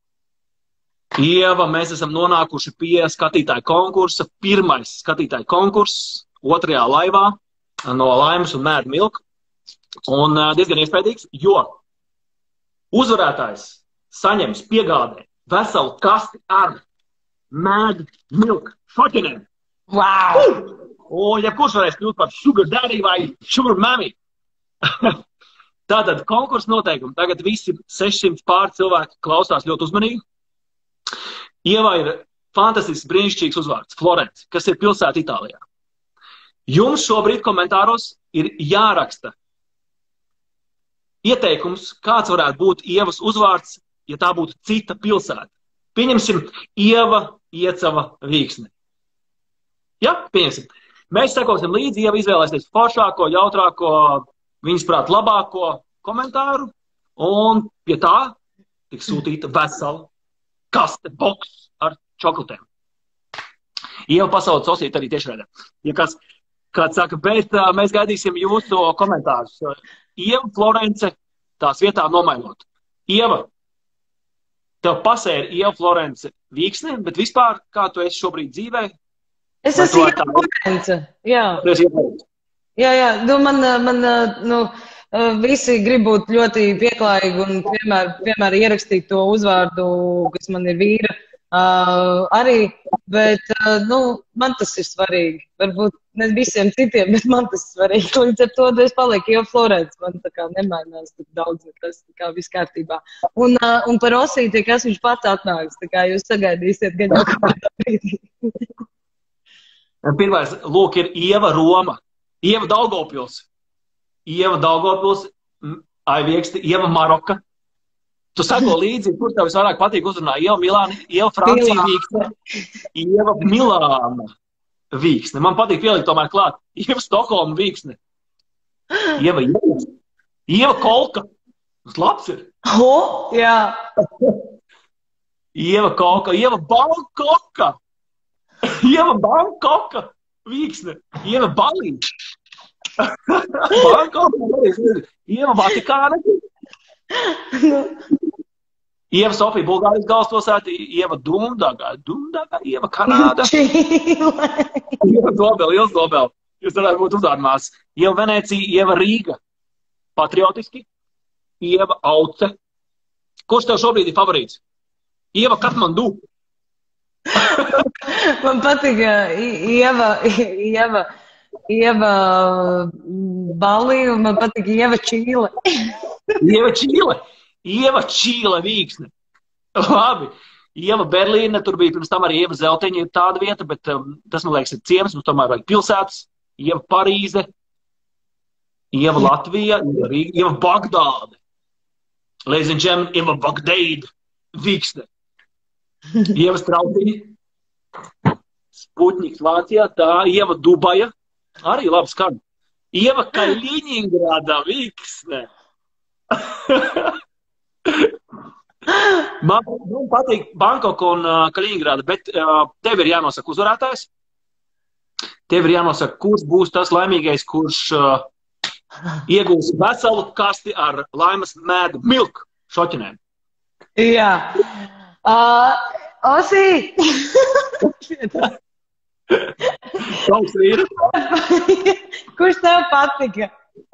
Ieva, mēs esam nonākuši pie skatītāju konkursa. Pirmais skatītāju konkurss 2. laivā no Laimas un Mad Milk. Un diezgan iespējams, jo uzvarētājs saņems piegādē veselu kasti ar Mad Milk šoķenēm. Wow! Un jebkurš varēs kļūt par sugar daddy vai sugar mommy. Tātad konkursa noteikumi. Tagad visi 600 pār cilvēki klausās ļoti uzmanīgi. Ieva ir fantastisks, brīnišķīgs uzvārds, Florence, kas ir pilsēta Itālijā. Jums šobrīd komentāros ir jāraksta ieteikums, kāds varētu būt Ievas uzvārds, ja tā būtu cita pilsēta. Pieņemsim Ieva Iecava Vīksne. Ja, pieņemsim. Mēs sekosim līdzi, Ieva izvēlēsies foršāko, jautrāko, viņas prāt labāko komentāru, un pie tā tiks sūtīta vesela kaste, boks ar čokolatēm. Ieva pasaules osīt arī tiešraidē. Ja kāds saka, bet mēs gaidīsim jūsu komentārus. Ieva Florence tās vietā nomainot. Ieva, tev pasē ir Ieva Florence Vīksne, bet vispār, kā tu esi šobrīd dzīvē? Es esmu Ieva Florence, jā. Man visi grib būt ļoti pieklājīgi un vienmēr ierakstīt to uzvārdu, kas man ir vīra. Arī, bet, man tas ir svarīgi. Varbūt ne visiem citiem, bet man tas ir svarīgi. Līdz ar to es palieku Ieva Florence. Man tā kā nemainās tik daudz, tas tā kā viss kārtībā. Un par Osīti, kas viņš pats atnāks, tā kā jūs sagaidīsiet gan jau kādā brīdī. Pirmais, lūk, ir Ieva Roma, Ieva Daugavpils, Aivieksti, Ieva Maroka. Tu sako līdzi, kur tev visvairāk patīk uzrunā? Ieva Milāna, Ieva Francija Vīksne, Ieva Milāna Vīksne. Man patīk pielikt tomēr klāt. Ieva Stokholma Vīksne. Ieva Kolka. Tas labs ir. Jā. Ieva Kolka, Ieva Bangkoka. Ieva Bangkoka Vīksne. Ieva Balīņš. Ieva Vatikāna. Ieva Sofija, Bulgārijas galvaspilsēta, Ieva Dundaga, Ieva Kanāda. Ieva Dobela, Ils Dobela. Jūs varētu būt uzvārmās. Ieva Venecija, Ieva Rīga. Patriotiski. Ieva Auce. Kurš tev šobrīd ir favorīts? Ieva Katmandu. Man patīk Ieva Balī un man patīk Ieva Čīle. Ieva Čīle Vīksne. Labi. Ieva Berlīne, tur bija pirms tam arī Ieva Zelteņa, ir tāda vieta, bet tas, man liekas, ir ciems, mums tomēr vajag pilsētas. Ieva Parīze, Ieva Latvija, Ieva Bagdāde. Ladies and gentlemen, Ieva Bagdāde Vīksne. Ieva Strautiņa, Sputņiks Vācijā, tā Ieva Dubaja, arī labi skan. Ieva Kaļiņingrāda Vīksne. Man patīk Bangkok un Kaļiņingrāda, bet tev ir jānosaka uzvarētājs. Tev ir jānosaka, kurš būs tas laimīgais, kurš iegūs veselu kasti ar Laimas Mad Milk šoķinēm. Jā. Osī! Kaut ir. Kurš tev patika?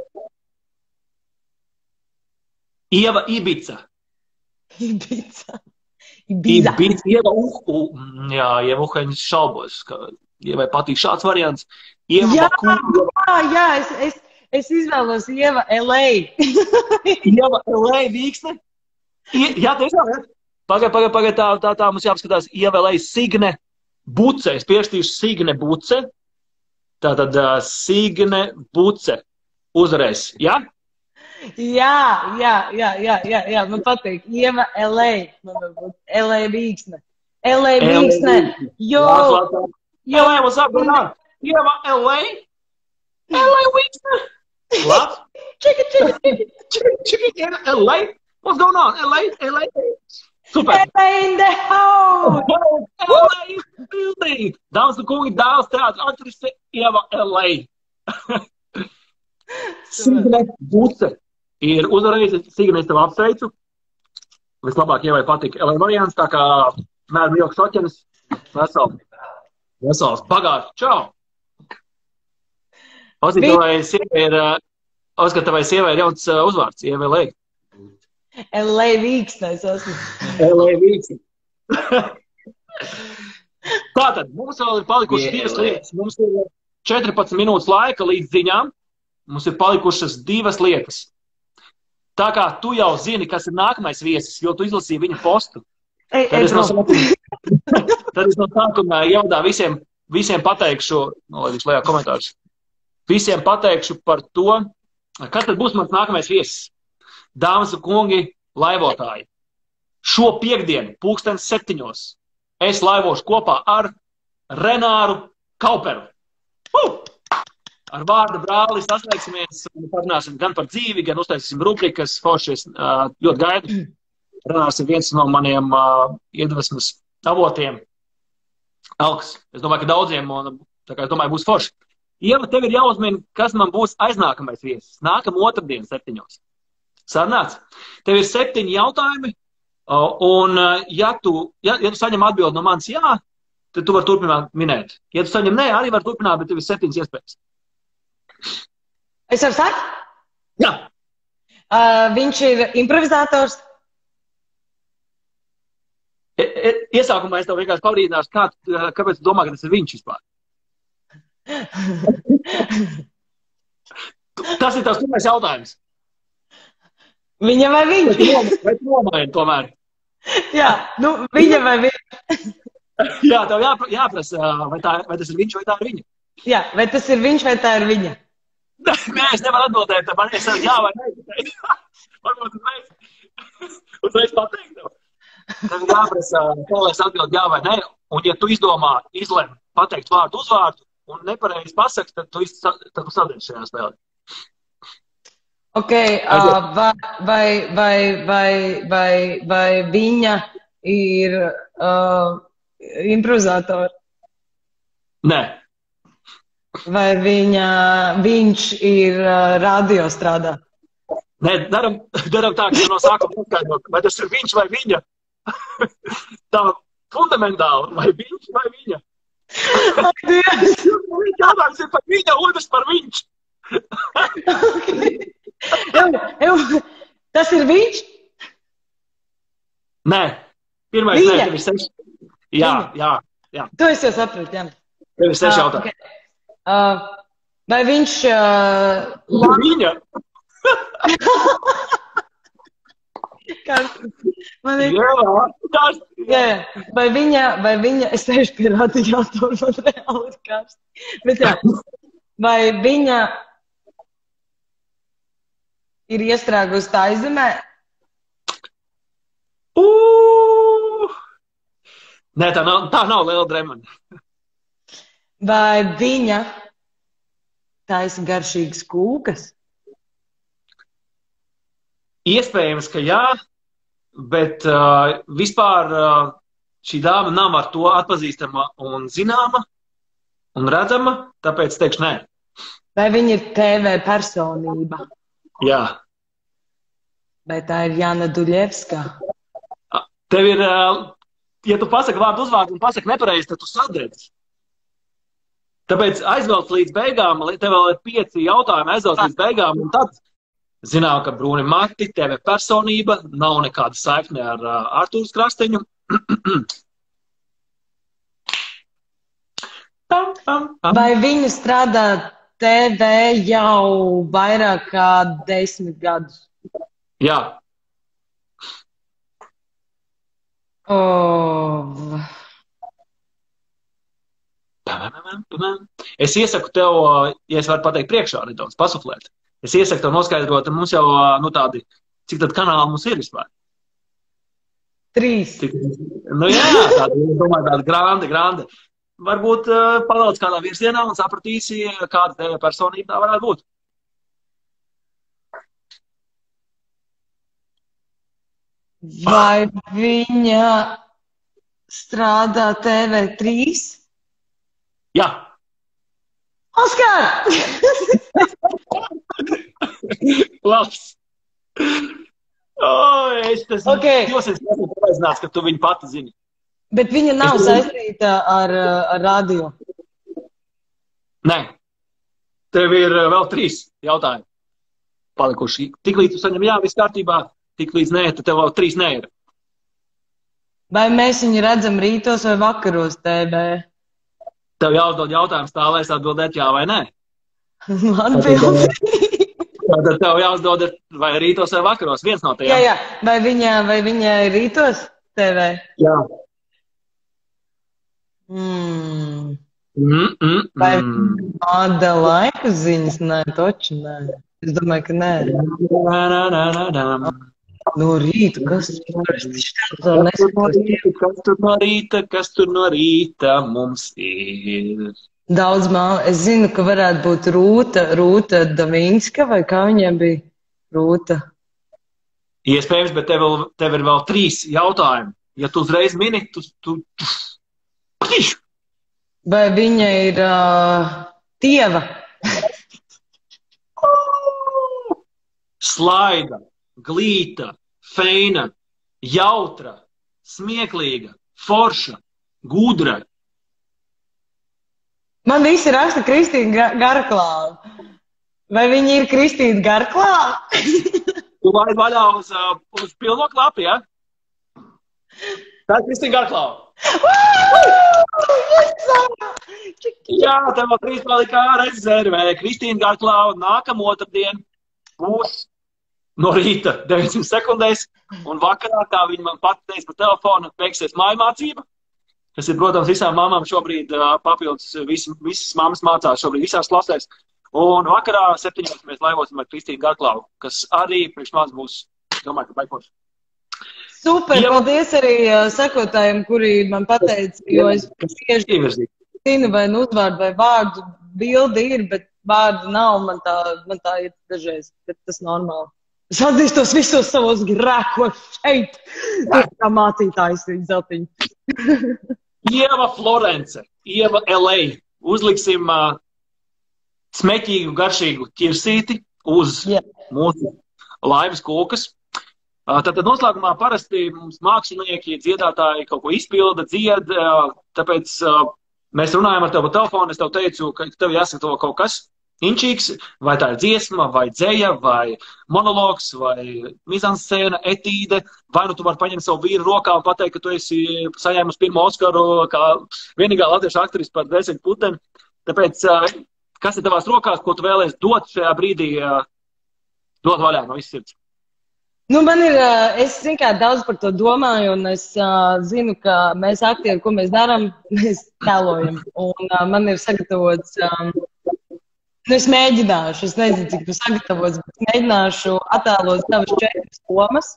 Ieva Ibica. Ibiza. Ieva jā, Ieva Uheņas šaubos, ka Ievai patīk šāds variants. Ieva Jā, es izvēlos Ieva LA. Ieva LA Vīksne. Jā, tiešām, jā. Pagaid, tā mums jāapskatās. Ieva LA Signe Buce. Es pierakstīšu Signe Buce. Tātad Signe Buce. Uzreiz, jā? Jā, man patīk. Ieva LA. Man varbūt LA Vīksne. LA Vīksne. LA, what's up, going on? Ieva LA? LA Vīksne. What? Chicken. LA? What's going on? LA? Super. LA in the house. LA building. Dāmas un kungi, dāmas teātris, aktrise Ieva LA. Signe Buce ir uzreiz. Signe, es tev apsveicu. Vislabāk Ievai patika LA variants, tā kā mēru joks oķenis. Vesels. Pagājuši. Čau. Oskar, tavai sievai ir jauns uzvārds. Ieva LA. LA Vīksne, es esmu. LA Vīksne. Tātad, mums vēl ir palikušas divas lietas. Mums ir 14 minūtes laika līdz ziņām. Mums ir palikušas divas lietas. Tā kā tu jau zini, kas ir nākamais viesis, jo tu izlasīji viņa postu. Tad es no sākuma jaudā visiem pateikšu, nolaidīšu lejā komentārus, visiem pateikšu par to, kas tad būs mans nākamais viesis. Dāmas un kungi, laivotāji. Šo piekdienu, 7:00, es laivošu kopā ar Renāru Kauperu. Ar vārdu brāli saslēgsimies un parunāsim gan par dzīvi, gan uztaisīsim rubrikas. Foršies ļoti gaidu. Renārs ir viens no maniem iedvesmas avotiem. Alks, es domāju, ka daudziem, un tā kā es domāju, būs forši. Ieva, tev ir jāuzmina, kas man būs aiznākamais viesis. Nākam otrdien 7:00. Sarunāts? Tev ir 7 jautājumi, un ja tu saņem atbildi no manis jā, tad tu vari turpināt minēt. Ja tu saņem nē, arī var turpināt, bet tev ir 7 iespējas. Es varu sākt? Jā. Viņš ir improvizators. Iesākumā es tev vienkārši pavrīdināšu, kāpēc tu domā, ka tas ir viņš vispār. Tas ir tavs pirmais jautājums. Viņa vai viņš? Vai tu nomaini tomēr? Jā, viņa vai viņa? Jā, tev jāprasa, vai tas ir viņš vai tā ir viņa. Jā, vai tas ir viņš vai tā ir viņa? Nē, es nevaru atbildēt, man es jā vai nē. Varbūt uzreiz pateikt tev. Tev jāprasa, kā lai es atbildu jā vai nē, un ja tu izlem pateikt vārdu uzvārdu un nepareizi pasaks, tad tu sadēļ šajā spēlē. Ok, vai viņa ir improvizatori? Nē. Vai viņš ir radio strādā? Nē, daram tā, ka no sākuma noskaidrot, vai tas ir viņš vai viņa. Tā fundamentāli, vai viņš vai viņa. Jautājums ir par viņa, otrs par viņš. Tas ir viņš? Nē, pirmais nē, tev ir 6. Jā. Tu esi jau saprati, jā. Tev ir 6 jautājumi. Okay. Vai viņš... Viņa? Jā. Vai viņa... Es teikšu pie radiatoru, man reāli ir karsti. Bet jā. Vai viņa ir iestrāgusi tā aizemē? Nē, tā nav liela dremana. Vai viņa taisa garšīgas kūkas? Iespējams, ka jā, bet vispār šī dāma nav ar to atpazīstama un zināma un redzama, tāpēc teikšu nē. Vai viņa ir TV personība? Jā. Vai tā ir Jana Duļevska? Tev ir ja tu pasaki vārdu uzvārdu un pasaki nepareizi, tad tu sadedzi. Tāpēc aizvelc līdz beigām, tev vēl ir 5 jautājumi, aizvelc līdz beigām, un tad zinām, ka Brūni Mati, tev ir personība, nav nekāda saikne ar Artūrs Krasteņu. Vai viņa strādā TV jau vairāk kā 10 gadus? Jā. Oh. Es iesaku tev, ja es varu pateikt priekšā nedaudz, pasuflēt. Es iesaku tev noskaidrot, mums jau, nu tādi, cik tad kanāli mums ir vispār? 3. Nu jā, tādi, domāju, tādi grandi. Varbūt palauc kādā virzienā un sapratīsi, kāda tev personība tā varētu būt. Vai viņa strādā TV3? Jā. Oskar! Labs. Es esmu pārliecināts, ka tu viņu pati zini. Bet viņa nav saistīta ar radio. Nē. Tev ir vēl 3 jautājumi palikuši. Tiklīdz tu saņem jā, viss kārtībā, tiklīdz nē, tad tev vēl 3 nē ir. Vai mēs viņu redzam rītos vai vakaros TV? Tev jāuzdod jautājums tā, lai es atbildētu jā vai nē. Tad tev jāuzdod vai rītos vai vakaros, viens no tajām. Jā. Vai viņa ir rītos TV? Jā. Vai māda laika ziņas? Nē, toči nē. Es domāju, ka nē. No rīta, kas tur no rīta mums ir? Daudz māla. Es zinu, ka varētu būt Rūta Davinska, vai kā viņiem bija? Rūta. Iespējams, bet tev ir vēl 3 jautājumi. Ja tu uzreiz mini, tu... Vai viņa ir tieva? Slaida, glīta, feina, jautra, smieklīga, forša, gudra. Man visi raksta Kristīna Garklāva. Vai viņa ir Kristīna Garklāva? Tu laid vaļā uz pilno klapu, ja? Tā ir Kristīna Garklāva. Jā, tev vēl 3 palikā rezervē. Kristīna Garklāva nākam otrdien būs no rīta 900 sekundēs, un vakarā, kā viņa man pati teica pa telefonu, beigsies mājmācība. Tas ir, protams, visām mamām šobrīd papildus, visas mammas mācās šobrīd visās klasēs. Un vakarā 7. mēs laivosim ar Kristīnu Garklāvu, kas arī priekš mās būs, domāju, ka baikoši. Super, paldies arī sekotājiem, kuri man pateica, jo es tieši zinu, vai nu uzvārdu vai vārdu bildi ir, bet vārdu nav, man tā ir dažreiz, bet tas normāli. Es atzīstos visos savos grēkos šeit, kā mācītājs viņa zeltiņu. Ieva Florence, Ieva LA. Uzliksim smeķīgu, garšīgu ķirsīti uz mūsu laivas kūkas. Tātad noslēgumā parasti mums mākslinieki, dziedātāji kaut ko izpilda, dzied, tāpēc mēs runājam ar tevi pa telefonu, es tev teicu, ka tev jāsagatavo kaut kas inčīgs, vai tā ir dziesma, vai dzeja, vai monologs, vai mizanscēna, etīde, vai nu tu vari paņemt savu vīru rokā un pateikt, ka tu esi saņēmusi 1. Oskaru kā vienīgā latviešu aktrise par Dvēseli puteni. Tāpēc, kas ir tavās rokās, ko tu vēlēsi dot šajā brīdī, dot vaļā no visas sirds? Nu, es zinu, kā daudz par to domāju, un es zinu, ka mēs aktieri, ko mēs darām, mēs tēlojam. Un man ir sagatavots, es mēģināšu, es nezinu, cik tu sagatavots, bet mēģināšu attēlot savas 4 lomas.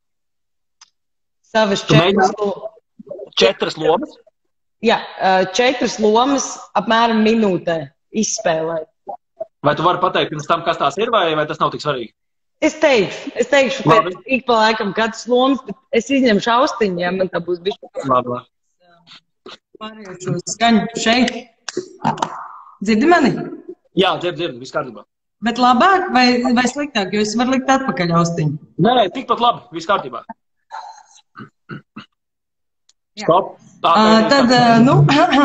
Savas 4 lomas? Jā, 4 lomas apmēram minūtē izspēlēt. Vai tu vari pateikt pirms tam, kas tās ir, vai tas nav tik svarīgi? Es teikšu, pēc ik pa laikam katrs lomas, bet es izņemšu austiņu, ja man tā būs bišķi. Labi. Pārējošo skaņu šeit. Dzirdi mani? Jā, dzirdi, viss kārtībā. Bet labāk vai sliktāk, jo es varu likt atpakaļ austiņu? Nē, tikpat labi, viss kārtībā. Stop. Tad, nu,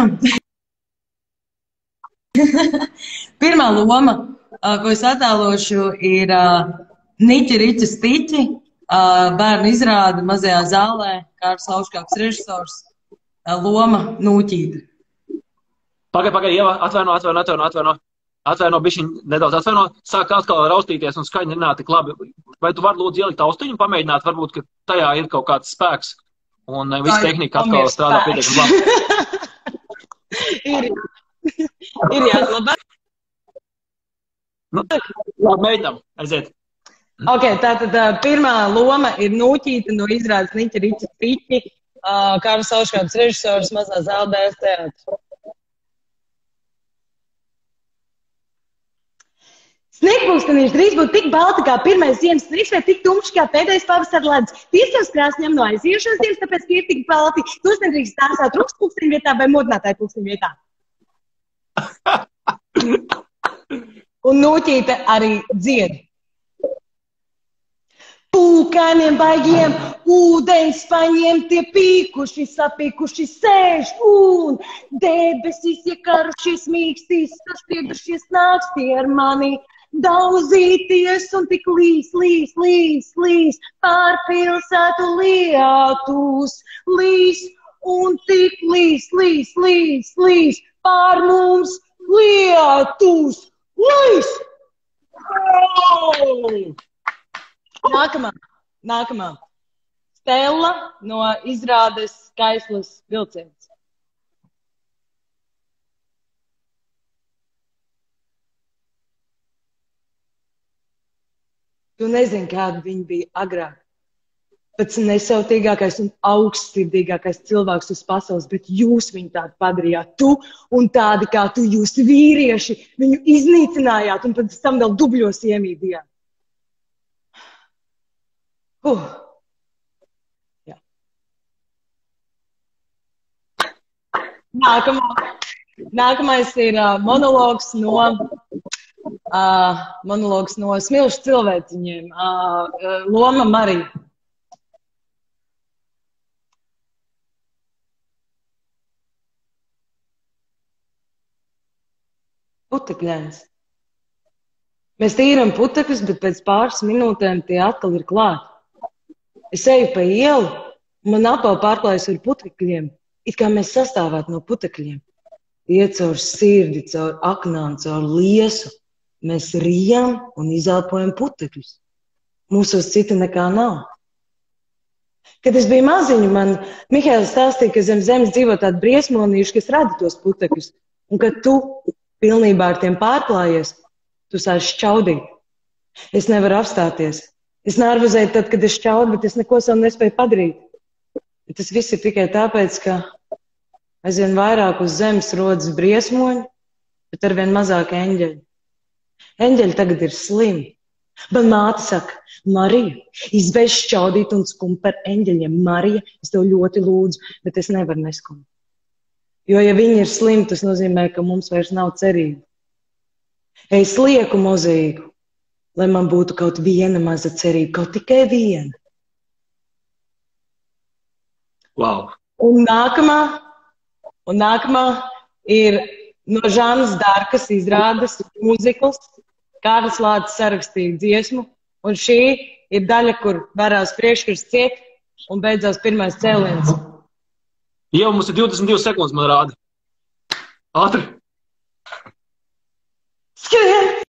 pirmā loma, ko es attēlošu, ir Niķi, Riķi, Stiķi, bērnu izrāde mazajā zālē, Kārlis Lauškāps režisors, loma Nūķīte. Pagaid, Ieva, atvaino, bišķiņ nedaudz atvaino, sāk atkal raustīties un skaņa nenāk tik labi. Vai tu vari lūdzu ielikt austiņu un pamēģināt, varbūt, ka tajā ir kaut kāds spēks un viss tehnika atkal strādā pietiekami labi? Ir jāslabē. Nu, labi, mēģinām, aiziet. Ok, tātad pirmā loma ir Nūķīte no izrādes Niķi, Riķi, Stiķi, Kārlis Lauškāps režisors, mazā zāle Dēls teātris. Sniegpulkstenīši drīz būtu tik balti kā pirmais ziemas sniegs vai tik tumšs kā pēdējais pavasara ledus. Tiesības krāsas ņem no aiziejušās ziemas, tāpēc ir tik balti. Tos nedrīkst stāstāt rūkst pulksteņu vietā vai modinātāju pulksteņu vietā. Un Nūķīte arī dzied. Pūkainiem baigiem, ūdenspaņiem tie pīkuši, sapīkuši sēž un debesis iekarušies mīkstīs, saspiedušies nākstī ar mani. Daudzīties un tik līs pār pilsētu lietus, līs un tik līs pār mums lietus, līs! Nākamā. Stella no izrādes Skaislas vilciens. Tu nezini, kāda viņa bija agrāk. Pats nesautīgākais un augstsirdīgākais cilvēks uz pasaules, bet jūs viņu tādu padarījāt. Tu un tādi kā tu, jūs vīrieši, viņu iznīcinājāt un pēc tam vēl dubļos iemīdījāt. Jā. Nākamais ir monologs no Smilšu cilvēciņiem. Loma Marija. Putekļēns. Mēs tīram putekļus, bet pēc pāris minūtēm tie atkal ir klāti. Es eju pa ielu, un man apau pārklājas ar putekļiem, it kā mēs sastāvētu no putekļiem. Iet caur sirdi, caur aknām, caur liesu. Mēs rijam un izelpojam putekļus. Mūsos cita nekā nav. Kad es biju maziņu, man Mihails stāstīja, ka zem zemes dzīvo tādi briesmonīši, kas rada tos putekļus. Un kad tu pilnībā ar tiem pārklājies, tu sāc šķaudīt. Es nevaru apstāties. Es nervozēju tad, kad es šķaudu, bet es neko savu nespēju padarīt. Bet tas viss ir tikai tāpēc, ka aizvien vairāk uz zemes rodas briesmoņi, bet arvien mazāk eņģeļi. Eņģeļi tagad ir slimi. Man māte saka, Marija, izbeidz šķaudīt un skumt par eņģeļiem. Marija, es tev ļoti lūdzu, bet es nevaru neskumt. Jo, ja viņi ir slimi, tas nozīmē, ka mums vairs nav cerība. Es lieku mozaīku, lai man būtu kaut viena maza cerība, kaut tikai viena. Wow. Un nākamā ir no Žanas Darkas izrādes mūzikls. Kārlis Lācis sarakstīja dziesmu, un šī ir daļa, kur varās priekškars ciet un beidzās pirmais cēliens. Jau mums ir 22 sekundes, man rāda. Ātri! Skrien!